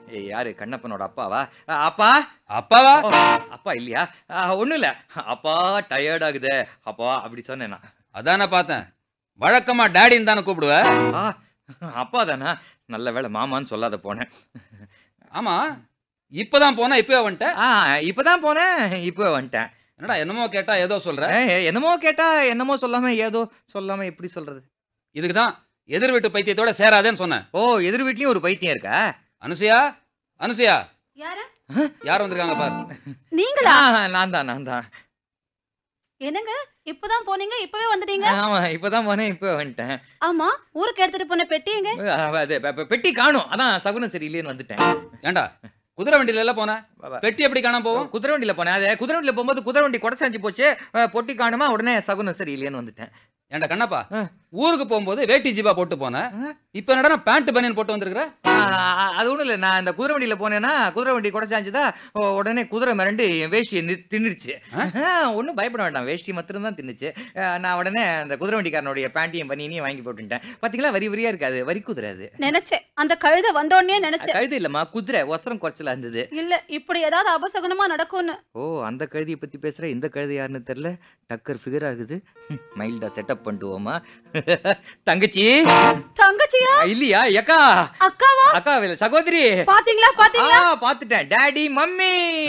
ஏய், யாரு கண்ணப்பனோட அப்பாவா? அ, அப்பா அப்பாவா? ஓ, அப்பா இல்லையா? அ, ஒண்ணும் இல்ல. அப்பா டயர்ட் ஆகுதே அப்பா அப்படி சொன்னேன் நான். அதானே பார்த்தேன். வழக்கமா டாடின்னு தானே கூப்பிடுவ? ஆ, அப்பா தானா? நல்ல வேளை மாமான்னு சொல்லாத போனேன். ஆமா, இப்பதான் போனா இப்பவே வந்துட்ட? ஆ, இப்பதான் போனேன் இப்போ வந்துட்டேன். என்னடா என்னமோ கேட்டா ஏதோ சொல்ற? ஏய், என்னமோ கேட்டா என்னமோ சொல்லாம ஏதோ சொல்லாம எப்படி சொல்றது? இதுக்கு தான் எதிர் வீட்டு பைத்தியத்தோட சேராதேன்னு சொன்னேன். ஓ, எதிர் வீட்லயும் ஒரு பைத்தியம் இருக்கா? அனுசையா, அனுசையா, யாரு? யார் வந்திருக்காங்க பாரு. நீங்களா? ஆ, நான் தான் நான் தான். என்னங்க இப்பதான் போனீங்க இப்பவே வந்துட்டீங்க? ஆமா, இப்பதான் போனேன் இப்போ வந்துட்டேன். ஆமா, ஊருக்கு எடுத்துட்டு போன பெட்டிங்க? அ, அது, பெ- பெ- பெட்டி காணும். அதான் சகுனம் சரியில்லைன்னு வந்துட்டேன். ஏண்டா குதிரை வண்டியில எல்லாம் போன, பெட்டி எப்படி காணாம போவோம்? குதிரை வண்டியில போனேன். அது குதிரை வண்டியில போகும்போது குதிரை வண்டி கொடைச்சாஞ்சி போச்சு. அ, பொட்டி காணுமா, உடனே சகுனம் சரியில்லைன்னு வந்துட்டேன். ஏண்டா கண்ணப்பா, ஊருக்கு போகும்போது வேட்டி ஜிபா போட்டு போன, இப்ப என்னடா பேண்ட் பனியன் போட்டு வந்திருக்கிற? ஆ, அது ஒண்ணும் இல்ல. நான் இந்த குதிரை வண்டியில போனேன்னா குதிரை வண்டி கொடைச்சாஞ்சுதான் உடனே குதிரை மிரண்டு என் வேஷ்டியை நி- தின்னுடுச்சு. ஒன்றும் பயப்பட வேண்டாம், வேஷ்டி மாத்திரம் தான் தின்னுச்சு. அ, நான் உடனே அந்த குதிரை வண்டிக்காரனுடைய பேண்டையும் பனியனையும் வாங்கி போட்டுட்டேன். பாத்தீங்களா, வரி வரியா இருக்காது, வரி குதிரை அது. நினைச்சேன் அந்த கழுதை வந்தோடனே நினைச்சேன். கழுது இல்லம்மா, குதிரை. ஒசரம் குறைச்சலா இருந்தது. இல்ல இப்படி ஏதாவது அபசகுனமா நடக்கும்னு. ஓ, அந்த கழுதியை பத்தி பேசுற. இந்த கழுதை யாருன்னு தெரியல. டக்கர் ஃபிகர் ஆகுது. மைல்டா செட்டப் பண்ணிடுவோமா? தங்கச்சி. தங்கச்சியா? இல்லையா, அக்கா. அக்காவா? அக்கா இல்ல, சகோதரி. பாத்தீங்களா பாத்தீங்களா? ஆ, பாத்துட்டேன். Daddy mummy.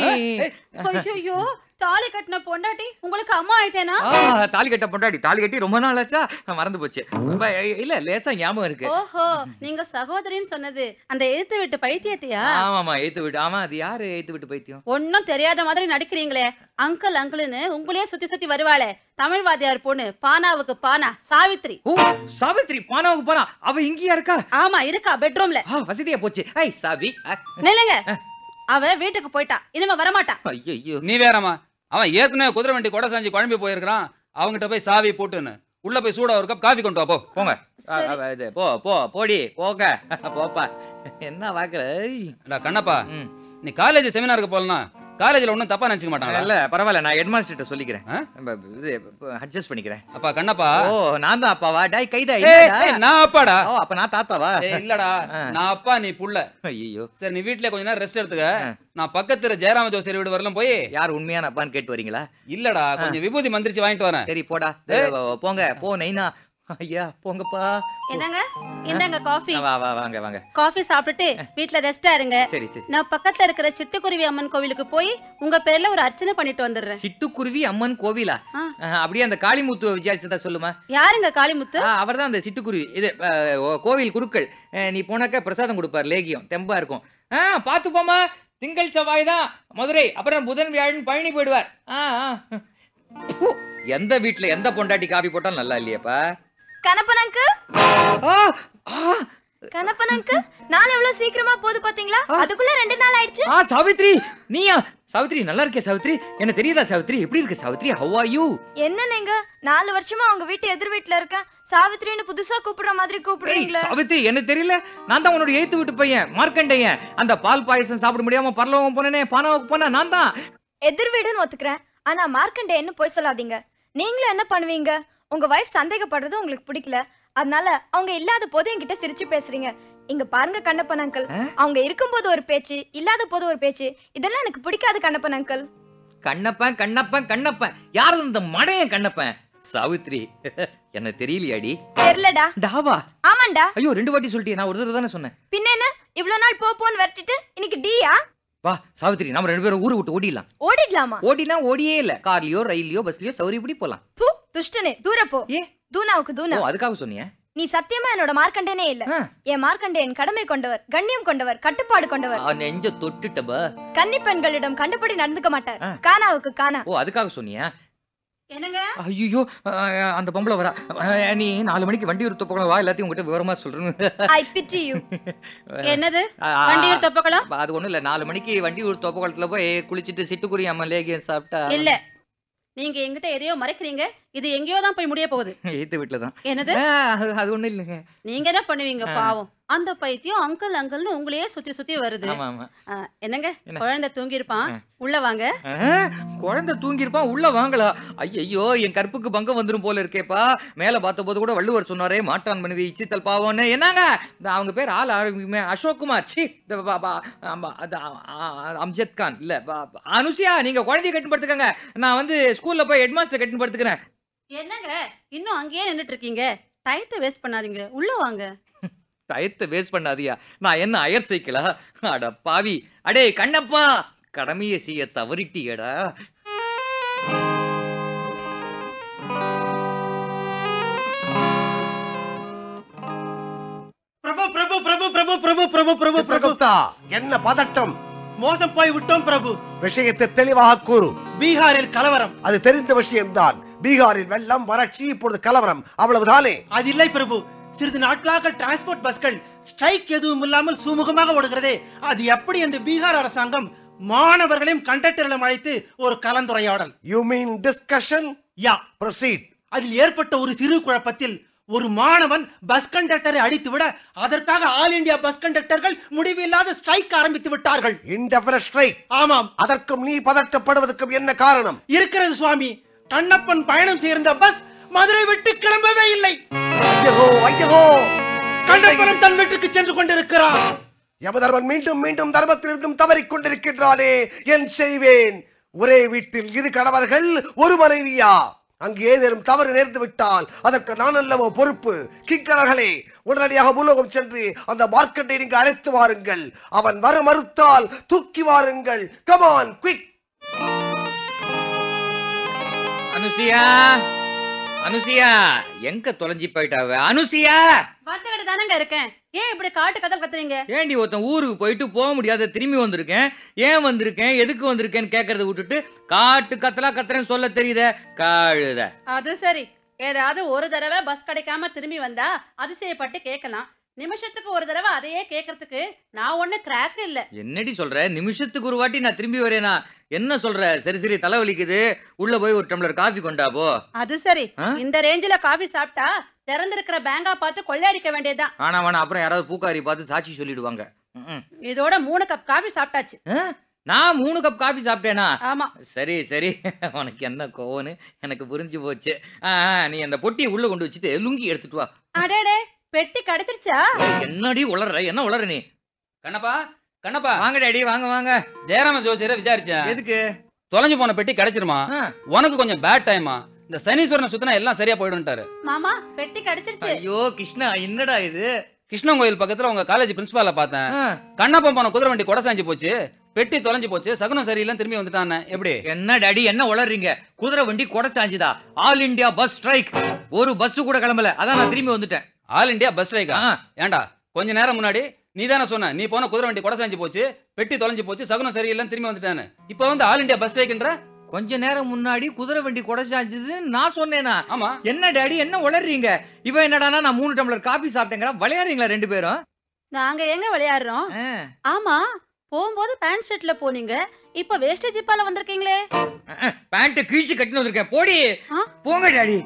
ஐயோ, தாலி கட்டின பொண்டாட்டி உங்களுக்கு அம்மா ஆயிட்டேனா? ஆ, தாலி கட்ட பொண்டாடி. தாலி கட்டி ரொம்ப நாள் ஆச்சா, மறந்து போச்சு. ப- இல்ல, லேசா ஞாபகம் இருக்கு. ஓஹோ, நீங்க சகோதரின்னு சொன்னது அந்த எழுத்து விட்டு பைத்தியத்தையா? ஆமாமா, ஏத்து விட்டு. ஆமா, அது யாரு ஏத்து விட்டு பைத்தியம்? ஒன்னும் தெரியாத மாதிரி நடிக்கிறீங்களே. அங்கிள் அங்கிள்னு உங்களையே சுத்தி சுத்தி வருவாளே தமிழ் வாத்தியார் பொண்ணு, பானாவுக்கு பானா, சாவித்ரி. ஓ, சாவித்ரி. பானாவுக்கு பானா. அவ இங்கேயா இருக்கா? ஆமா, இருக்கா பெட்ரூம்ல. ஆ, வசதியா போச்சு. ஐ சாவி. நில்லுங்க, அவ வீட்டுக்கு போயிட்டா, இனிமே வரமாட்டா. ஐயோ, நீ வேறம்மா, அவன் ஏற்கனவே குதிரை வண்டி கொடை சாஞ்சி குழம்பி போயிருக்கிறான். அவங்ககிட்ட போய் சாவி போட்டுன்னு உள்ள போய் சூடா ஒரு கப் காஃபி கொண்டு வா போ. போங்க. ஆ, ஆ, இது, போ போ போடி போக. போப்பா. என்ன வாக்குற? டா கண்ணப்பா, ம். நீ காலேஜ் செமினாருக்கு போலனா காலேஜ்ல ஒன்றும் தப்பா நினைச்சுக்க மாட்டாங்களா? இல்ல, பரவாயில்ல. நான் ஹெட் மாஸ்டர்ட்ட சொல்லிக்கிறேன். அட்ஜஸ்ட் பண்ணிக்கிறேன். அப்பா கண்ணப்பா. ஓ, நான் தான் அப்பாவா? டேய் கைதா. ஏய், இல்லடா. ஏய், நான் அப்பாடா. ஓ, அப்ப நான் தாத்தாவா? ஏய், இல்லடா, நான் அப்பா, நீ புள்ள. ஐயோ. சரி, நீ வீட்லயே கொஞ்ச நேரம் ரெஸ்ட் எடுத்துக்க. நான் பக்கத்துல ஜெயராம ஜோசியர் வீடு வரலாம் போய். யார் உண்மையான அப்பான்னு கேட்டு வரீங்களா? இல்லடா, கொஞ்சம் விபூதி மந்திரிச்சு வாங்கிட்டு வரேன். சரி போடா. போங்க போ நைனா. ஐயா போங்கப்பா. என்னங்க, இந்தாங்க காஃபி. வா வா வாங்க வாங்க. காஃபி சாப்பிட்டுட்டு வீட்ல ரெஸ்டா இருங்க. சரி சரி. நான் பக்கத்துல இருக்கிற சிட்டுக்குருவி அம்மன் கோவிலுக்கு போய் உங்க பேர்ல ஒரு அர்ச்சனை பண்ணிட்டு வந்துடுறேன். சிட்டுக்குருவி அம்மன் கோவிலா? அப்படியே அந்த காளிமுத்து விசாரிச்சதா சொல்லுமா? யாருங்க காளிமுத்து? அவர் தான் அந்த சிட்டுக்குருவி. இது கோவில் குருக்கள். நீ போனாக்க பிரசாதம் கொடுப்பார், லேகியம் தெம்பா இருக்கும். பாத்து போமா. திங்கள் செவ்வாய் தான் மதுரை, அப்புறம் புதன் வியாழன் பழனி போயிடுவார். எந்த வீட்டுல எந்த பொண்டாட்டி காபி போட்டாலும் நல்லா இல்லையாப்பா? கணப்பன் அங்கிள், கணப்பன் அங்கிள், நாள் எவ்வளவு சீக்கிரமா போகுது பாத்தீங்களா? அதுக்குள்ள ரெண்டு நாள் ஆயிடுச்சு. ஆ சாவித்ரி, நீயா? சாவித்ரி நல்லா இருக்கே சாவித்ரி. என்ன தெரியுதா சாவித்ரி? எப்படி இருக்கு சாவித்ரி? how are you? என்ன நீங்க நாலு வருஷமா உங்க வீட்டு எதிர் வீட்ல இருக்க சாவித்ரின்னு புதுசா கூப்பிடுற மாதிரி கூப்பிடுறீங்களே. சாவித்ரி என்ன தெரியல? நான் தான் உன்னோட ஏத்து வீட்டு பையன் மார்க்கண்டையன். அந்த பால் பாயசம் சாப்பிட முடியாம பரலோகம் போனேனே, பானாவுக்கு போனா நான் தான். எதிர் வீடுன்னு ஒத்துக்கிறேன், ஆனா மார்க்கண்டேயன்னு போய் சொல்லாதீங்க. நீங்களும் என்ன பண்ணுவீங்க? உங்க வைஃப் சந்தேகப்படுறது உங்களுக்கு பிடிக்கல, அதனால அவங்க இல்லாத போது என்கிட்ட சிரிச்சு பேசுறீங்க. இங்க பாருங்க கண்ணப்பன் அங்கிள், அவங்க இருக்கும்போது ஒரு பேச்சு, இல்லாத போது ஒரு பேச்சு, இதெல்லாம் எனக்கு பிடிக்காது கண்ணப்பன் அங்கிள். கண்ணப்பன் கண்ணப்பன் கண்ணப்பன் யாரு இந்த மடையன் கண்ணப்பன்? சாவித்ரி என்ன தெரியலையாடி? தெரியலடா. டாவா? ஆமாண்டா. ஐயோ ரெண்டு வாட்டி சொல்லிட்டே, நான் ஒரு தடவை தானே சொன்னேன். பின்ன என்ன இவ்வளவு நாள் போ போன்னு வரட்டிட்டு இன்னைக்கு டியா? வா சாவித்ரி, நாம ரெண்டு பேரும் ஊரு விட்டு ஓடிடலாம். ஓடிடலாமா? ஓடினா ஓடியே இல்ல, கார்லயோ ரயில்லயோ பஸ்லயோ சௌரியப்படி போலாம். பூ துஷ்டனே, தூர போ. ஏ தூனாவுக்கு தூனா. ஓ அதுக்காக சொன்னியா? நீ சத்தியமா என்னோட மார்க்கண்டேனே இல்ல. என் மார்க்கண்டேயன் கடமை கொண்டவர், கண்ணியம் கொண்டவர், கட்டுப்பாடு கொண்டவர். நெஞ்ச தொட்டுட்டபா. கன்னி பெண்களிடம் கண்டபடி நடந்துக்க மாட்டார். கானாவுக்கு கானா. ஓ அதுக்காக சொன்னியா? என்னங்க? ஐயோ அந்த பொம்பளை வரா. நீ நாலு மணிக்கு வண்டி எடுத்து போகலாம், வா எல்லாத்தையும் உங்ககிட்ட விவரமா சொல்றேன். I pity you. என்னது வண்டி எடுத்து போகலாம்? அது ஒண்ணும் இல்ல, நாலு மணிக்கு வண்டி எடுத்து போகலத்துல போய் குளிச்சிட்டு சிட்டுக்குருவி அம்மன் லேகியம் சாப்பிட்டா. இல்ல, நீங்க என்கிட்ட எதையோ மறைக்கிறீங்க, இது எங்கேயோ தான் போய் முடிய போகுது. எய்த்து வீட்டுல தான். என்னது? அது ஒண்ணும் இல்லைங்க. நீங்க என்ன பண்ணுவீங்க பாவம்? அந்த பைத்தியம் அங்கிள் அங்கிள்னு உங்களையே சுத்தி சுத்தி வருது. ஆமா ஆமா. ஆ, என்னங்க குழந்தை தூங்கி இருப்பான், உள்ள வாங்க. குழந்தை தூங்கி இருப்பான், உள்ள வாங்களா? ஐயோ, என் கற்புக்கு பங்கம் வந்துரும் போல இருக்கேப்பா. மேல பார்த்த போது கூட வள்ளுவர் சொன்னாரே, மாட்டான் மனைவி இச்சித்தல் பாவம்னு. என்னங்க அவங்க பேர் ஆள் ஆரம்பிக்குமே, அசோக் குமார். சி அம்ஜத் கான் இல்ல. அனுசியா, நீங்க குழந்தைய கட்டி படுத்துக்கங்க. நான் வந்து ஸ்கூல்ல போய் ஹெட் மாஸ்டர் கட்டி படுத்துக்கிறேன். என்னங்க இன்னும் அங்கேயே நின்னுட்டு இருக்கீங்க? டயத்தை வேஸ்ட் பண்ணாதீங்க, உள்ள வாங்க. டயத்தை வேஸ்ட் பண்ணாதியா? நான் என்ன அயர் சைக்கிளா? அட பாவி. அடே கண்ணப்பா, கடமையை செய்ய தவறிட்டியடா. பிரபு பிரபு பிரபு பிரபு பிரபு பிரபு பிரபு சித்திரகுப்தா, என்ன பதட்டம்? மோசம் போய் விட்டோம் பிரபு. விஷயத்தை தெளிவாக கூறு. பீகாரில் கலவரம். அது தெரிந்த விஷயம்தான். பீகாரில் வெள்ளம், வறட்சி, இப்பொழுது கலவரம், அவ்வளவுதானே? அது இல்லை பிரபு. சிறிது நாட்களாக டிரான்ஸ்போர்ட் பஸ்கள் ஸ்ட்ரைக் எதுவும் இல்லாமல் சுமூகமாக ஓடுகிறதே, அது எப்படி என்று பீகார் அரசாங்கம் மாணவர்களையும் கண்டக்டர்களையும் அழைத்து ஒரு கலந்துரையாடல். You mean discussion? Yeah, proceed. அதில் ஏற்பட்ட ஒரு சிறு குழப்பத்தில் ஒரு மாணவன் பஸ் கண்டக்டரை அடித்துவிட, அதற்காக ஆல் இந்தியா பஸ் கண்டக்டர்கள் முடிவில்லாத ஸ்ட்ரைக் ஆரம்பித்து விட்டார்கள். Indefinite strike. ஆமாம். அதற்கும் நீ பதட்டப்படுவதற்கும் என்ன காரணம்? இருக்கிறது சுவாமி. கண்ணப்பன் பயணம் செய்த பஸ் மதுரை விட்டு கிளம்பவே இல்லை. ஐயோ ஐயோ, கண்ணப்பன் தன் வீட்டுக்கு சென்று கொண்டிருக்கிறார். யமதர்மன் மீண்டும் மீண்டும் தர்மத்திலிருந்தும் தவறிக் கொண்டிருக்கின்றானே, என் செய்வேன்? ஒரே வீட்டில் இரு கணவர்கள், ஒரு மனைவியா? அங்கு ஏதேனும் தவறு நேர்ந்து விட்டால் அதற்கு நான் அல்லவோ பொறுப்பு? கிங்கரர்களே, உடனடியாக பூலோகம் சென்று அந்த மார்க்கெட்டை நீங்க அழைத்து வாருங்கள். அவன் வர மறுத்தால் தூக்கி வாருங்கள். Come on, quick. அனுசியா, அனுசியா, எங்க தொலைஞ்சி போயிட்டாவ? அனுசியா, வந்துகிட்டு தானங்க இருக்கேன். ஏன் இப்படி காட்டு கதை கத்துறீங்க? ஏண்டி ஒருத்தன் ஊருக்கு போயிட்டு போக முடியாத திரும்பி வந்திருக்கேன், ஏன் வந்திருக்கேன், எதுக்கு வந்திருக்கேன்னு கேட்கறத விட்டுட்டு காட்டு கத்தலா கத்துறேன்னு சொல்ல தெரியுத காழுத. அது சரி, ஏதாவது ஒரு தடவை பஸ் கிடைக்காம திரும்பி வந்தா அதிசயப்பட்டு கேட்கலாம். நிமிஷத்துக்கு ஒரு தடவை அதையே கேட்கறதுக்கு நான் ஒண்ணு கிராக் இல்ல. என்னடி சொல்ற? நிமிஷத்துக்கு ஒரு வாட்டி நான் திரும்பி வரேனா? என்ன சொல்ற? சரி சரி, தலைவலிக்குது, உள்ள போய் ஒரு டம்ளர் காஃபி கொண்டா போ. அது சரி, இந்த ரேஞ்சில காஃபி சாப்பிட்டா திறந்திருக்கிற பேங்கா பார்த்து கொள்ளையடிக்க வேண்டியதுதான். ஆனா வேணா, அப்புறம் யாராவது பூக்காரி பார்த்து சாட்சி சொல்லிடுவாங்க. இதோட மூணு கப் காஃபி சாப்பிட்டாச்சு. நான் மூணு கப் காபி சாப்பிட்டேனா? ஆமா. சரி சரி, உனக்கு என்ன கோவன்னு எனக்கு புரிஞ்சு போச்சு. நீ அந்த பொட்டியை உள்ள கொண்டு வச்சுட்டு லுங்கி எடுத்துட்டு வா. அடேடே, பெட்டி கிடைச்சிருச்சா? என்னடி உளற, என்ன உளற நீ? கண்ணப்பா, கண்ணப்பா, வாங்க டாடி, வாங்க வாங்க. ஜெயராம ஜோசியரை விசாரிச்சேன். எதுக்கு? தொலைஞ்சு போன பெட்டி கிடைச்சிருமா? உனக்கு கொஞ்சம் பேட் டைமா, இந்த சனீஸ்வரனை சுத்தினா எல்லாம் சரியா போயிடும்ட்டாரு. மாமா, பெட்டி கிடைச்சிருச்சு. ஐயோ கிருஷ்ணா, என்னடா இது? கிருஷ்ணன் கோயில் பக்கத்துல உங்க காலேஜ் பிரின்சிபால பார்த்தேன். கண்ணப்பன் போன குதிரை வண்டி கொடை சாஞ்சி போச்சு, பெட்டி தொலைஞ்சு போச்சு, சகுனம் சரியில்லை, திரும்பி வந்துட்டானே. எப்படி? என்ன டாடி, என்ன உளறீங்க? குதிரை வண்டி கொடை சாஞ்சுதா? ஆல் இந்தியா பஸ் ஸ்ட்ரைக், ஒரு பஸ் கூட கிளம்பல, அதான் நான் திரும்பி வந்துட்டேன். ஆல் இந்தியா பஸ் ஸ்ட்ரைக்கா? ஏண்டா, கொஞ்ச நேரம் முன்னாடி நீ தானே சொன்ன, நீ போன குதிரை வண்டி கொடை சாஞ்சி போச்சு, பெட்டி தொலைஞ்சு போச்சு, சகுனம் சரியில்லைன்னு திரும்பி வந்துட்டானு. இப்ப வந்து ஆல் இந்தியா பஸ் ஸ்ட்ரைக்ன்ற? கொஞ்ச நேரம் முன்னாடி குதிரை வண்டி கொடை சாஞ்சது நான் சொன்னேனா? ஆமா. என்ன டாடி, என்ன உளறீங்க? இவன் என்னடானா நான் மூணு டம்ளர் காபி சாப்பிட்டேங்கறா, விளையாடுறீங்களா ரெண்டு பேரும்? நாங்க எங்க விளையாடுறோம்? ஆமா, போகும்போது பேண்ட் ஷர்ட்ல போனீங்க, இப்ப வேஷ்டி ஜிப்பால வந்திருக்கீங்களே. பேண்ட் கிழிச்சு கட்டிட்டு வந்திருக்கேன், போடி போங்க டாடி.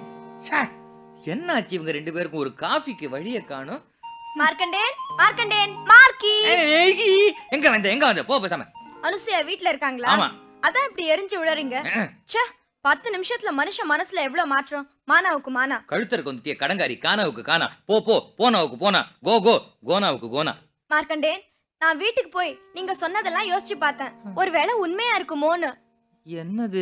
என்னாச்சு இவங்க ரெண்டு பேருக்கும்? ஒரு காஃபிக்கு வழியை காணோம். மார்க்கண்டேன், மார்க்கண்டேன், மார்க்கி. எங்க வந்த, எங்க வந்த? போ பேசாம. அனுசியா வீட்ல இருக்காங்களா? ஆமா. அதான் இப்படி எரிஞ்சு விழறீங்க. ச்சே, பத்து நிமிஷத்துல மனுஷ மனசுல எவ்வளவு மாற்றம். மானாவுக்கு மானா. கழுத்தருக்கு வந்துட்டிய கடங்காரி, கானாவுக்கு கானா. போ போ, போனாவுக்கு போனா, கோ கோ, கோனாவுக்கு கோனா. மார்க்கண்டேன், நான் வீட்டுக்கு போய் நீங்க சொன்னதெல்லாம் யோசிச்சு பார்த்தேன். ஒருவேளை உண்மையா இருக்குமோன்னு. என்னது?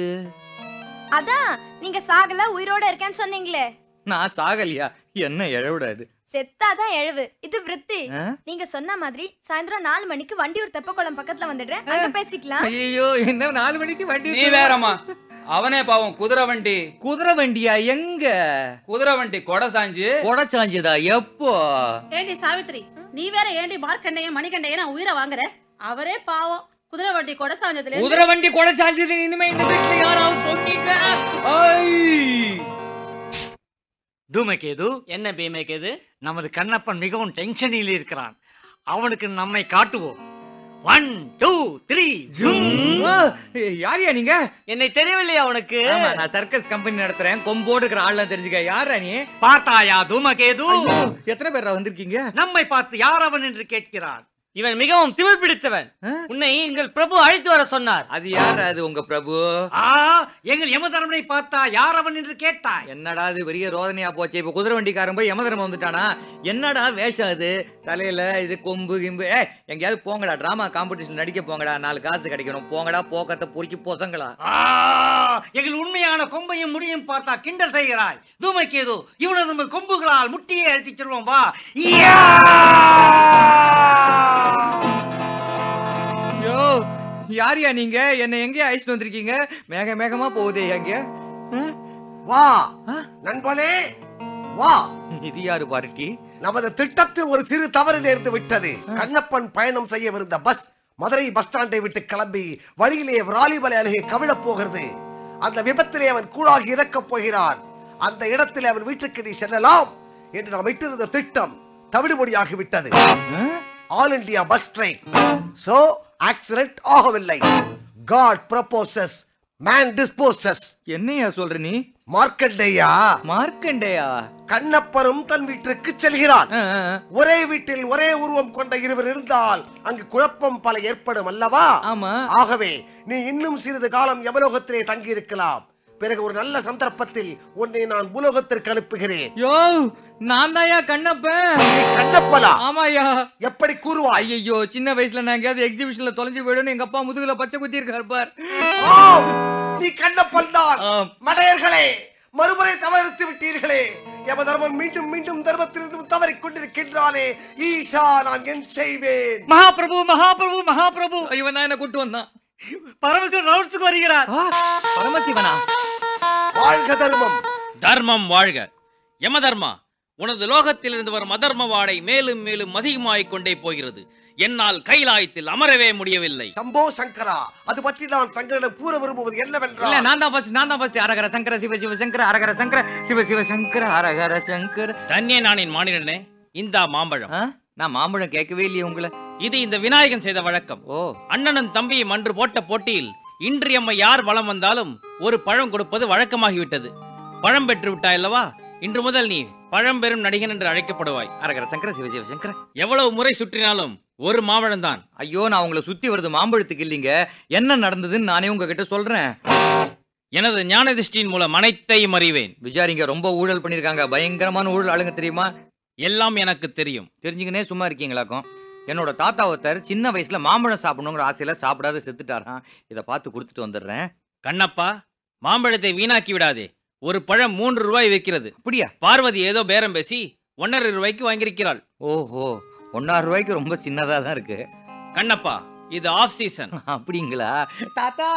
அதான் நீங்க சாகல, உயிரோட இருக்கேன்னு சொன்னீங்களே. நான் சாகலையா? என்ன எழவுடாது? செத்தாதான் எழுவு, இது விருத்தி. நீங்க சொன்ன மாதிரி சாயந்தரம் நாலு மணிக்கு வண்டியூர் தெப்பக்குளம் பக்கத்துல வந்துடுறேன், அங்க பேசிக்கலாம். ஐயோ, என்ன நாலு மணிக்கு வண்டி? நீ வேறமா, அவனே பாவம் குதிரை வண்டி. குதிரை வண்டியா? எங்க குதிரை வண்டி கொடை சாஞ்சு? கொடை சாஞ்சதா? எப்போ? ஏண்டி சாவித்ரி, நீ வேற ஏண்டி மார்க்கண்டையும் மணிகண்டையும் நான் உயிரை வாங்குற? அவரே பாவம் குதிரை வண்டி கொடை சாஞ்சதுல. குதிரை வண்டி கொடை சாஞ்சது இனிமே இந்த வீட்டுல யாராவது சொன்னீங்க? தூமகேது, என்ன பீமகேது? நமது கண்ணப்பன் மிகவும் டென்ஷனில் இருக்கிறான். அவனுக்கு நம்மை காட்டுவோம். ஒன் டூ த்ரீ யாரியா நீங்க? என்னை தெரியவில்லையா உனக்கு? ஆமா, நான் சர்க்கஸ் கம்பெனி நடத்துறேன். கொம்போடு இருக்கிற ஆள்லாம் தெரிஞ்சுக்க. யாரா நீ? பார்த்தாயா தூமகேது? எத்தனை பேர் வந்திருக்கீங்க? நம்மை பார்த்து யார் அவன் என்று கேட்கிறான். இவன் மிகவும் திமிர் பிடித்தவன். உன்னை எங்கள் பிரபு அழைத்து வர சொன்னார். அது யார்? அது உங்க பிரபு. ஆ, எங்கள் யமதர்மனை பார்த்தா யார் அவன் என்று கேட்டாய். என்னடா இது பெரிய ரோதனையா போச்சு. இப்ப குதிரை வண்டிக்காரன் போய் யமதர்மன் வந்துட்டானா? என்னடா வேஷம் அது? தலையில இது கொம்பு கிம்பு. ஏ, எங்கேயாவது போங்கடா, டிராமா காம்படிஷன் நடிக்க போங்கடா, நாலு காசு கிடைக்கணும். போங்கடா, போக்கத்தை பொறுக்கி போசங்களா. எங்கள் உண்மையான கொம்பையும் முடியும் பார்த்தா கிண்டல் செய்கிறாய். தூமகேது, இவனது கொம்புகளால் முட்டியை அழுத்தி செல்வோம் வா. யோ, யாரியா நீங்க? என்ன எங்கே அழைச்சிட்டு வந்திருக்கீங்க? மேக மேகமா போகுதே எங்க? வா நண்பனே வா. இது யாரு பார்ட்டி? நமது திட்டத்தில் ஒரு சிறு தவறு நேர்ந்து விட்டது. கண்ணப்பன் பயணம் செய்யவிருந்த பஸ் மதுரை பஸ் ஸ்டாண்டை விட்டு கிளம்பி வழியிலே விராலிமலை அருகே கவிழப் போகிறது. அந்த விபத்திலே அவன் கூடாகி இறக்கப் போகிறான். அந்த இடத்தில் அவன் வீட்டுக்கு நீ செல்லலாம் என்று நாம் விட்டிருந்த திட்டம் தவிடுபொடியாகிவிட்டது. All India bus train. So accident ஆகவில்லை. God proposes, man disposes. என்னையா சொல்ற நீ? மார்க்கண்டேயா மார்க்கண்டேயா கண்ணப்பரும் தன் வீட்டிற்கு செல்கிறான். ஒரே வீட்டில் ஒரே உருவம் கொண்ட இருவர் இருந்தால் அங்கு குழப்பம் பல ஏற்படும் அல்லவா? ஆமா. ஆகவே நீ இன்னும் சிறிது காலம் யமலோகத்திலே தங்கி இருக்கலாம். பிறகு ஒரு நல்ல சந்தர்ப்பத்தில் உன்னை நான் பூலோகத்திற்கு அனுப்புகிறேன். யோ, நான் தாயா கண்ணப்பன். கண்ணப்பனா? ஆமாயா. எப்படி கூறுவா? ஐயோ, சின்ன வயசுல நான் எங்கேயாவது எக்ஸிபிஷன்ல தொலைஞ்சு போயிடும். எங்க அப்பா முதுகுல பச்சை குத்தி இருக்காரு பார். நீ கண்ணப்பன் தான். மடையர்களே, மறுமுறை தவறித்து விட்டீர்களே. யமதர்மன் மீண்டும் மீண்டும் தர்மத்திலிருந்து தவறிக் கொண்டிருக்கின்றானே. ஈஷா, நான் என் செய்வேன்? மகாபிரபு மகாபிரபு மகாபிரபு. இவன் தான் என்ன கூட்டு வந்தான். பரமசிவன் ரவுண்ட்ஸ்க்கு வருகிறார். பரமசிவனா? வாழ்க தர்மம். தர்மம் வாழ்க. யம தர்மா, உனது லோகத்திலிருந்து வரும் அதர்ம வாடை மேலும் மேலும் அதிகமாகிக் கொண்டே போகிறது. என்னால் கைலாயத்தில் அமரவே முடியவில்லை. சம்போ சங்கரா, அது பற்றி நான் தங்களிடம் கூற விரும்புவது என்னவென்றால், இல்ல, நான் தான் ஃபர்ஸ்ட் நான் தான் ஃபர்ஸ்ட். அரகர சங்கர சிவ சிவ சங்கர அரகர சங்கர சிவ சிவ சங்கர அரகர சங்கர. தன்யே நானின் மானிடனே, இந்தா மாம்பழம். நான் மாம்பழம் கேட்கவே இல்லையே உங்களை. இது இந்த விநாயகன் செய்த வழக்கம். ஓ, அண்ணனும் தம்பியும் அன்று போட்ட போட்டியில் இன்று எம்மை யார் வளம் வந்தாலும் ஒரு பழம் கொடுப்பது வழக்கமாகிவிட்டது. பழம் பெற்று விட்டாய் அல்லவா? இன்று முதல் நீ பழம்பெரும் நடிகன் என்று அழைக்கப்படுவாய். அரகர சங்கர சிவ சிவ சங்கர. எவ்வளவு முறை சுற்றினாலும் ஒரு மாம்பழம் தான். ஐயோ, நான் உங்களை சுத்தி வருது மாம்பழத்துக்கு இல்லைங்க. என்ன நடந்ததுன்னு நானே உங்ககிட்ட சொல்றேன். எனது ஞான திருஷ்டியின் மூலம் அனைத்தையும் அறிவேன். விசாரிங்க, ரொம்ப ஊழல் பண்ணிருக்காங்க. பயங்கரமான ஊழல் ஆளுங்க தெரியுமா? எல்லாம் எனக்கு தெரியும். தெரிஞ்சுக்கினே சும்மா இருக்கீங்களாக்கும். என்னோட தாத்தா ஒருத்தர் சின்ன வயசுல மாம்பழம் சாப்பிடணுங்கிற ஆசையில சாப்பிடாத செத்துட்டாராம். இதை பார்த்து கொடுத்துட்டு வந்துடுறேன். கண்ணப்பா, மாம்பழத்தை வீணாக்கி விடாதே. ஒரு பழம் மூன்று ரூபாய் விற்கிறது. அப்படியா? பார்வதி ஏதோ பேரம் பேசி ஒன்னரை ரூபாய்க்கு வாங்கியிருக்கிறாள். ஓஹோ, ஒன்னாறு ரூபாய்க்கு ரொம்ப சின்னதா தான் இருக்கு. கண்ணப்பா, இது ஆஃப் சீசன். அப்படிங்களா தாத்தா?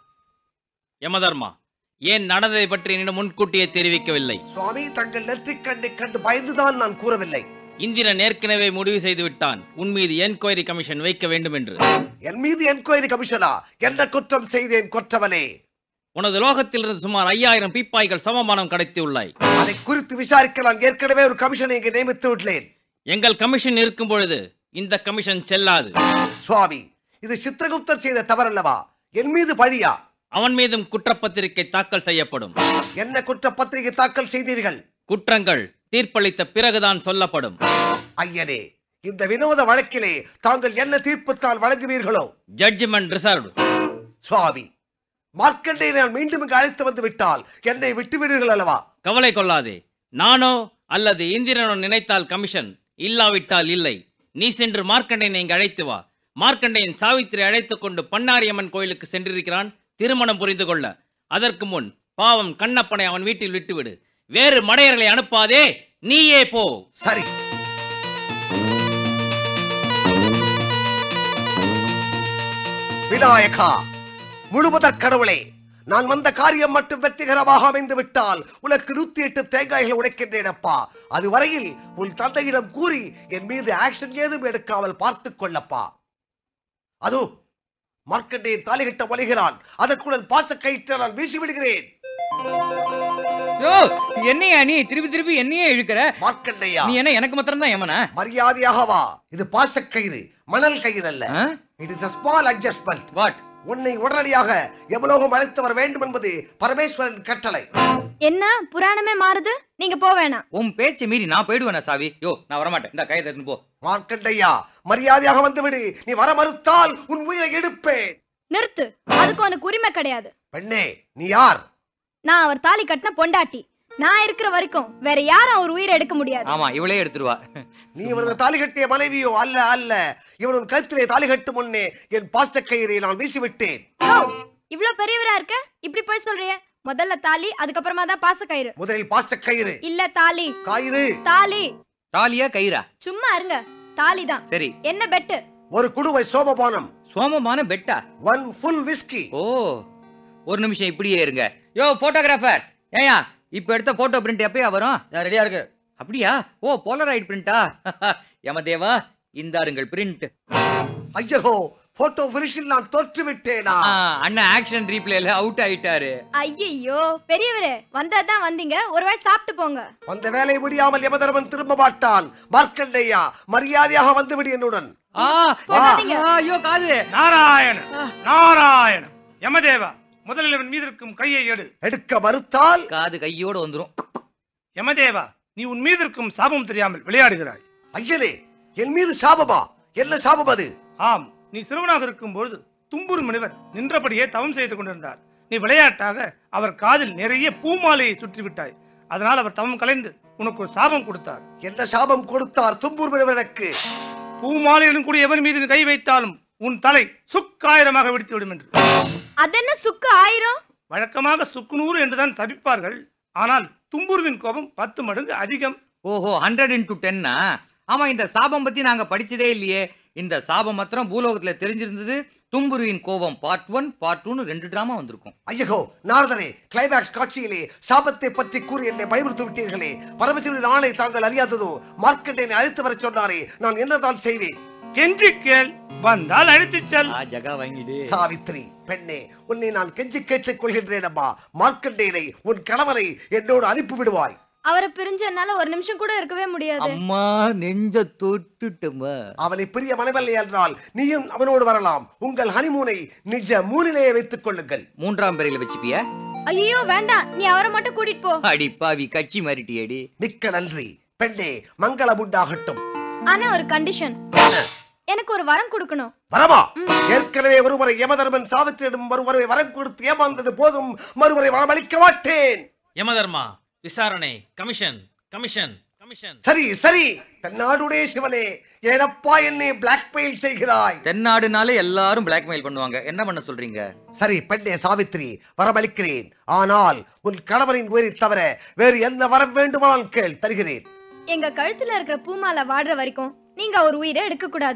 யமதர்மா, ஏன் நடந்ததை பற்றி என்னிடம் முன்கூட்டியே தெரிவிக்கவில்லை? சுவாமி, தங்கள் நெற்றிக் கண்ணை கண்டு பயந்துதான் நான் கூறவில்லை. இந்திரன் ஏற்கனவே முடிவு செய்து விட்டான் உன் மீது என்கொயரி கமிஷன் வைக்க வேண்டும் என்று. என் மீது என்கொயரி கமிஷனா? என்ன குற்றம் செய்தேன் கொற்றவனே? உனது லோகத்திலிருந்து சுமார் ஐயாயிரம் பீப்பாய்கள் சமமானம் கடத்தி உள்ளாய். அதை குறித்து விசாரிக்க நான் ஏற்கனவே ஒரு கமிஷனை இங்கு நியமித்து விட்டேன். எங்கள் கமிஷன் இருக்கும் பொழுது இந்த கமிஷன் செல்லாது. சுவாமி, இது சித்திரகுப்தர் செய்த தவறல்லவா? என் மீது பழியா? அவன் மீதும் குற்றப்பத்திரிகை தாக்கல் செய்யப்படும். என்ன குற்றப்பத்திரிகை தாக்கல் செய்தீர்கள்? குற்றங்கள் தீர்ப்பளித்த பிறகுதான் சொல்லப்படும். ஐயனே, இந்த வினோத வழக்கிலே தாங்கள் என்ன தீர்ப்புத்தான் வழங்குவீர்களோ? Judgement reserved. சுவாமி, மார்க்கண்டே நான் மீண்டும் இங்கு அழைத்து வந்து விட்டால் என்னை விட்டுவிடுவீர்கள் அல்லவா? கவலை கொள்ளாதே. நானோ அல்லது இந்திரனோ நினைத்தால் கமிஷன், இல்லாவிட்டால் இல்லை. நீ சென்று மார்க்கண்டேயனை இங்கு அழைத்து வா. மார்க்கண்டேயன் சாவித்திரி அழைத்துக் கொண்டு பண்ணாரியம்மன் கோயிலுக்கு சென்றிருக்கிறான் திருமணம் புரிந்து கொள்ள. அதற்கு முன் பாவம் கண்ணப்பனை அவன் வீட்டில் விட்டுவிடு. வேறு மடையர்களை அனுப்பாதே, நீயே போ. சரி. விநாயகா, முழுவதற் கடவுளே, நான் வந்த காரியம் மட்டும் வெற்றிகரமாக அமைந்து விட்டால் உனக்கு நூத்தி எட்டு தேங்காய்களை உடைக்கின்றேனப்பா. அதுவரையில் உன் தந்தையிடம் கூறி என் மீது ஆக்ஷன் ஏதும் எடுக்காமல் பார்த்துக் கொள்ளப்பா. அதோ மார்க்கண்டேயன் தாலிகட்ட வலிகிறான். அதற்குடன் பாச கயிற்ற நான் வீசி விடுகிறேன். யோ என்னையா நீ திருப்பி திருப்பி என்னையே இழுக்கிற? மார்க்கண்டையா, நீ என்ன எனக்கு மாத்திரம் தான் ஏமனா? மரியாதையாக வா. இது பாசக்கயிறு, மணல் கயிறு அல்ல. It is a small adjustment. What? உன்னை உடனடியாக எவ்வளவு அழைத்து வர வேண்டும் என்பது பரமேஸ்வரன் கட்டளை. என்ன புராணமே மாறுது? நீங்க போக வேணாம். உன் பேச்சை மீறி நான் போயிடுவேனா சாவி? யோ நான் வர மாட்டேன். இந்த கையை எடுத்துட்டு போ. மார்க்கண்டையா, மரியாதையாக வந்து விடு. நீ வர மறுத்தால் உன் உயிரை எடுப்பேன். நிறுத்து. அதுக்கு உனக்கு உரிமை கிடையாது. பெண்ணே, நீ யார்? நான் அவர் தாலி கட்டின பொண்டாட்டி. நான் இருக்கிற வரைக்கும் வேற யாரும் அவர் உயிரை எடுக்க முடியாது. ஆமா, இவளே எடுத்துருவா. நீ இவரது தாலி கட்டிய மனைவியோ? அல்ல அல்ல. இவன் கழுத்திலே தாலி கட்டும் முன்னே என் பாசக்கயிறை நான் வீசிவிட்டேன். இவ்ளோ பெரியவரா இருக்க இப்படி போய் சொல்றியே? முதல்ல தாலி, அதுக்கப்புறமா தான் பாசக்கயிறு. முதலில் பாசக்கயிறு. இல்ல தாலி. கயிறு. தாலி. தாலியா கயிறா? சும்மா இருங்க. தாலி தான். சரி. என்ன பெட்டு? ஒரு குடுவை சோமபானம். சோமபான பெட்டா? One full whisky. ஓ, ஒரு நிமிஷம் இப்படியே இருங்க. யோ போட்டோகிராஃபர், ஏயா இப்ப எடுத்த போட்டோ பிரிண்ட் எப்பயா வரும்? ரெடியா இருக்கு. அப்படியா? ஓ போலராய்ட் பிரிண்டா? யமதேவா, இந்தாருங்கள் பிரிண்ட். ஐயோ, போட்டோ ஃபினிஷில் நான் தோற்று விட்டேனா? அண்ணா ஆக்ஷன் ரீப்ளேல அவுட் ஆயிட்டாரு. ஐயோ பெரியவரே, வந்ததான் வந்தீங்க, ஒரு வாய் சாப்பிட்டு போங்க. வந்த வேலை முடியாமல் யமதர்மன் திரும்ப மாட்டான். மார்க்கண்டையா, மரியாதையாக வந்து விடு என்னுடன். ஐயோ காது. நாராயணன், நாராயணன். யமதேவா, முதலில் இவன் மீது இருக்கும் கையை எடு. எடுக்க மறுத்தால் காது கையோட வந்துரும். யமதேவா, நீ உன் மீது இருக்கும் சாபம் தெரியாமல் விளையாடுகிறாய். ஐயனே, என் மீது சாபமா? என்ன சாபம் அது? ஆம், நீ சிறுவனாக இருக்கும் பொழுது தும்புரு முனிவர் நின்றபடியே தவம் செய்து கொண்டிருந்தார். நீ விளையாட்டாக அவர் காதில் நிறைய பூமாலையை சுற்றி விட்டாய். அதனால் அவர் தவம் கலைந்து உனக்கு ஒரு சாபம் கொடுத்தார். என்ன சாபம் கொடுத்தார் தும்புரு முனிவர் எனக்கு? பூமாலையுடன் கூட எவன் மீது கை வைத்தாலும் உன் தலை சுக்காயிரமாக வெடித்து விடும் என்று. அதென்ன சுக்கு ஆயிரம்? வழக்கமாக சுக்கு நூறு என்றுதான் சபிப்பார்கள். ஆனால் தும்புருவின் கோபம் பத்து மடங்கு அதிகம். ஓஹோ, ஹண்ட்ரட் இன்டூ டென்னா? ஆமா, இந்த சாபம் பத்தி நாங்க படிச்சதே இல்லையே. இந்த சாபம் மாத்திரம் பூலோகத்துல தெரிஞ்சிருந்தது. தும்புருவின் கோபம் பார்ட் ஒன் பார்ட் டூன்னு ரெண்டு டிராமா வந்திருக்கும். ஐயோ நாரதரே, கிளைமேக்ஸ் காட்சியிலே சாபத்தை பற்றி கூறி என்னை பயமுறுத்தி விட்டீர்களே. பரமசிவனின் ஆணை தாங்கள் அறியாததோ? மார்க்கெட்டை அழைத்து வர சொன்னாரே, நான் என்னதான் செய்வேன்? கெஞ்சி கேள், வந்தால் அழைத்துச் செல். ஜகா வாங்கிடு. சாவித்ரி பெண்ணே, உன்னை நான் கெஞ்சி கேட்டுக் கொள்கின்றேன் அம்மா. மார்க்கண்டேனை, உன் கணவரை என்னோடு அனுப்பி விடுவாய். அவரை பிரிஞ்ச என்னால ஒரு நிமிஷம் கூட இருக்கவே முடியாது. அம்மா நெஞ்ச தொட்டுட்டுமா. அவனை பிரிய மனவல்லை என்றால் நீயும் அவனோடு வரலாம். உங்கள் ஹனிமூனை நிஜ மூனிலேயே வைத்துக் கொள்ளுங்கள். மூன்றாம் பேரையில வச்சுப்பியா? ஐயோ வேண்டாம், நீ அவரை மட்டும் கூட்டிட்டு போ. அடி பாவி, கட்சி மாறிட்டியடி. மிக்க நன்றி பெண்ணே, மங்களம் உண்டாகட்டும். ஆனா ஒரு கண்டிஷன், எனக்கு ஒரு வரம் கொடுக்கணும். வரமா? ஏற்கனவே ஒருமுறை யமதர்மன் சாவித்திரியிடம் ஒருமுறை வரம் கொடுத்து ஏமாந்தது போதும், மறுமுறை வரமளிக்க மாட்டேன். யமதர்மா, விசாரணை, கமிஷன் கமிஷன் கமிஷன். சரி சரி, தென்னாடுடைய சிவனே, ஏனப்பா என்னை பிளாக்மெயில் செய்கிறாய்? தென்னாடுனாலே எல்லாரும் பிளாக்மெயில் பண்ணுவாங்க. என்ன பண்ண சொல்றீங்க? சரி பெண்ணே சாவித்ரி, வரமளிக்கிறேன். ஆனால் உன் கணவரின் உயிரை தவிர வேறு எந்த வரம் வேண்டுமானால் கேள், தருகிறேன். எங்க கழுத்துல இருக்கிற பூமாலை வாடுற வரைக்கும் நீங்க ஒரு உயிரை எடுக்க கூடாது.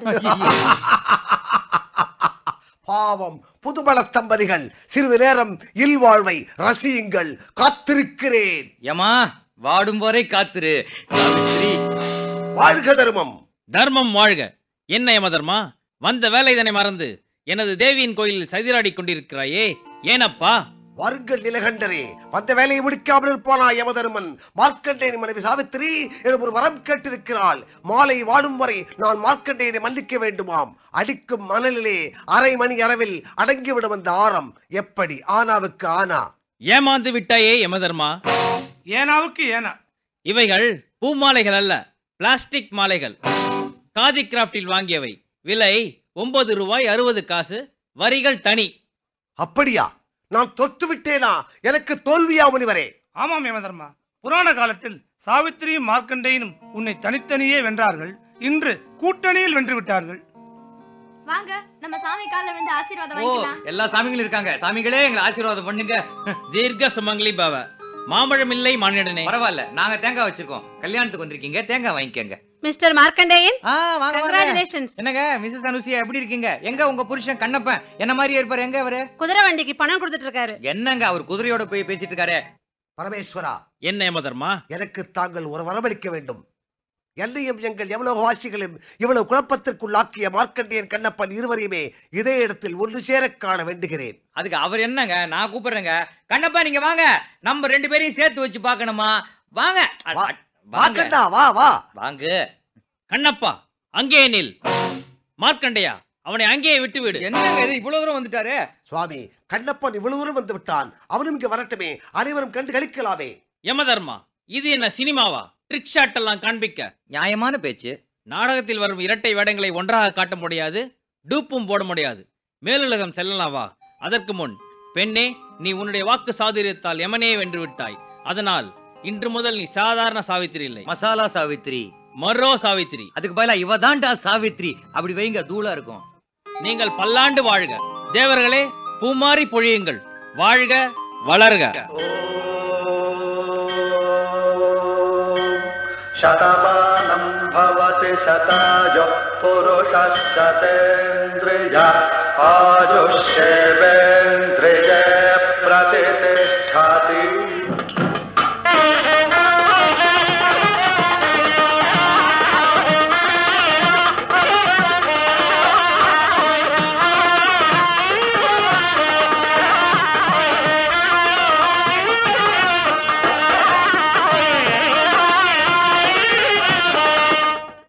பாவம் புதுமண தம்பதிகள், சிறிது நேரம் இல்வாழ்வை ரசியுங்கள். காத்திருக்கிறேன். யமா, வாடும் வரை காத்திரு. சாவித்ரி, வாழ்க தர்மம். தர்மம் வாழ்க. என்ன யமதர்மா, வந்த வேலை இதனை மறந்து எனது தேவியின் கோயிலில் சதிராடி கொண்டிருக்கிறாயே, ஏனப்பா? வருங்கள் நிலகண்டரே, வந்த வேலையை முடிக்காமல் இருப்பானா யமதர்மன்? மார்க்கண்டேயன் மனைவி சாவித்திரி என ஒரு வரம் கேட்டிருக்கிறாள். மாலை வாடும் வரை நான் மார்க்கண்டேயனை மன்னிக்க வேண்டுமாம். அடிக்கும் மணலிலே அரை மணி அளவில் அடங்கிவிடும் அந்த ஆரம். எப்படி ஆனாவுக்கு ஆனா? ஏமாந்து விட்டாயே யமதர்மா. ஏனாவுக்கு ஏனா? இவைகள் பூமாலைகள் அல்ல, பிளாஸ்டிக் மாலைகள். காதி கிராப்டில் வாங்கியவை. விலை ஒன்பது ரூபாய் அறுபது காசு. வரிகள் தனி. அப்படியா? நான் தொட்டு விட்டேனா? எனக்கு தோல்வியா முனிவரே? ஆமாம் யமதர்மா, புராண காலத்தில் சாவித்திரியும் மார்க்கண்டேயனும் உன்னை தனித்தனியே வென்றார்கள். இன்று கூட்டணியில் வென்று விட்டார்கள். வாங்க, நம்ம சாமி கால்ல வந்து ஆசீர்வாதம் ஓ, வாங்கிக்கலாம். எல்லா சாமிகளும் இருக்காங்க. சாமிகளே எங்களை ஆசீர்வாதம் பண்ணுங்க. தீர்க்க சுமங்கலி பவ. மாம்பழம் இல்லை மானிடனே. பரவாயில்ல, நாங்க தேங்காய் வச்சிருக்கோம். கல்யாணத்துக்கு வந்திருக்கீங்க, தேங்காய் வாங்கிக்கங்க. மிஸ்டர் மார்க்கண்டேயன், ஆ வாங்க. Congratulations. என்னங்க மிஸ்ஸஸ் அனுசியா, எப்படி இருக்கீங்க? எங்க உங்க புருஷன் கண்ணப்பன் என்ன மாதிரியே இருப்பாரு? எங்க அவரு? குதிரை வண்டிக்கு பணம் கொடுத்துட்டு இருக்காரு. என்னங்க அவர் குதிரையோட போய் பேசிட்டு இருக்காரு? பரமேஸ்வரா, என்ன யமதர்மா? எனக்கு தாங்கள் ஒரு வரமளிக்க வேண்டும். என்னையும் எங்கள் எவ்வளவு வாசிகளும் இவ்வளவு குழப்பத்திற்குள்ளாக்கிய மார்க்கண்டேயன் கண்ணப்பன் இருவரையுமே இதே இடத்தில் ஒன்று சேர காண வேண்டுகிறேன். அதுக்கு அவர் என்னங்க, நான் கூப்பிடுறேங்க. கண்ணப்பா நீங்க வாங்க, நம்ம ரெண்டு பேரையும் சேர்த்து வச்சு பார்க்கணுமா? வாங்க வாங்கண்ணா, வா வா வாங்க. கண்ணப்பா அங்கே நில். மார்க்கண்டையா அவனை அங்கேயே விட்டு விடு. என்னங்க இது இவ்வளவு தூரம் வந்துட்டாரு? சுவாமி, கண்ணப்பன் இவ்வளவு தூரம் வந்து விட்டான், அவனும் இங்க வரட்டுமே, அனைவரும் கண்டு கழிக்கலாமே. யமதர்மா, இது என்ன சினிமாவா? ட்ரிக் ஷாட் எல்லாம் காண்பிக்க நியாயமான பேச்சு. நாடகத்தில் வரும் இரட்டை வேடங்களை ஒன்றாக காட்ட முடியாது, டூப்பும் போட முடியாது. மேலுலகம் செல்லலாம் வா. அதற்கு முன் பெண்ணே, நீ உன்னுடைய வாக்கு சாதுரியத்தால் யமனே வென்று விட்டாய். அதனால் இன்று முதல் நீ சாதாரண சாவித்திரி இல்லை, மசாலா சாவித்திரி, மரோ சாவித்திரி. அதுக்கு பதிலா இவதான்டா சாவித்திரி. அப்படி வைங்க, தூளா இருக்கும். நீங்கள் பல்லாண்டு வாழ்க. தேவர்களே பூமாரி பொழியுங்கள். வாழ்க வளர்க. शतमानं भवति शताय पुरुषः शतेन्द्रिय आयुष्येवेन्द्रिये प्रतिष्ठति.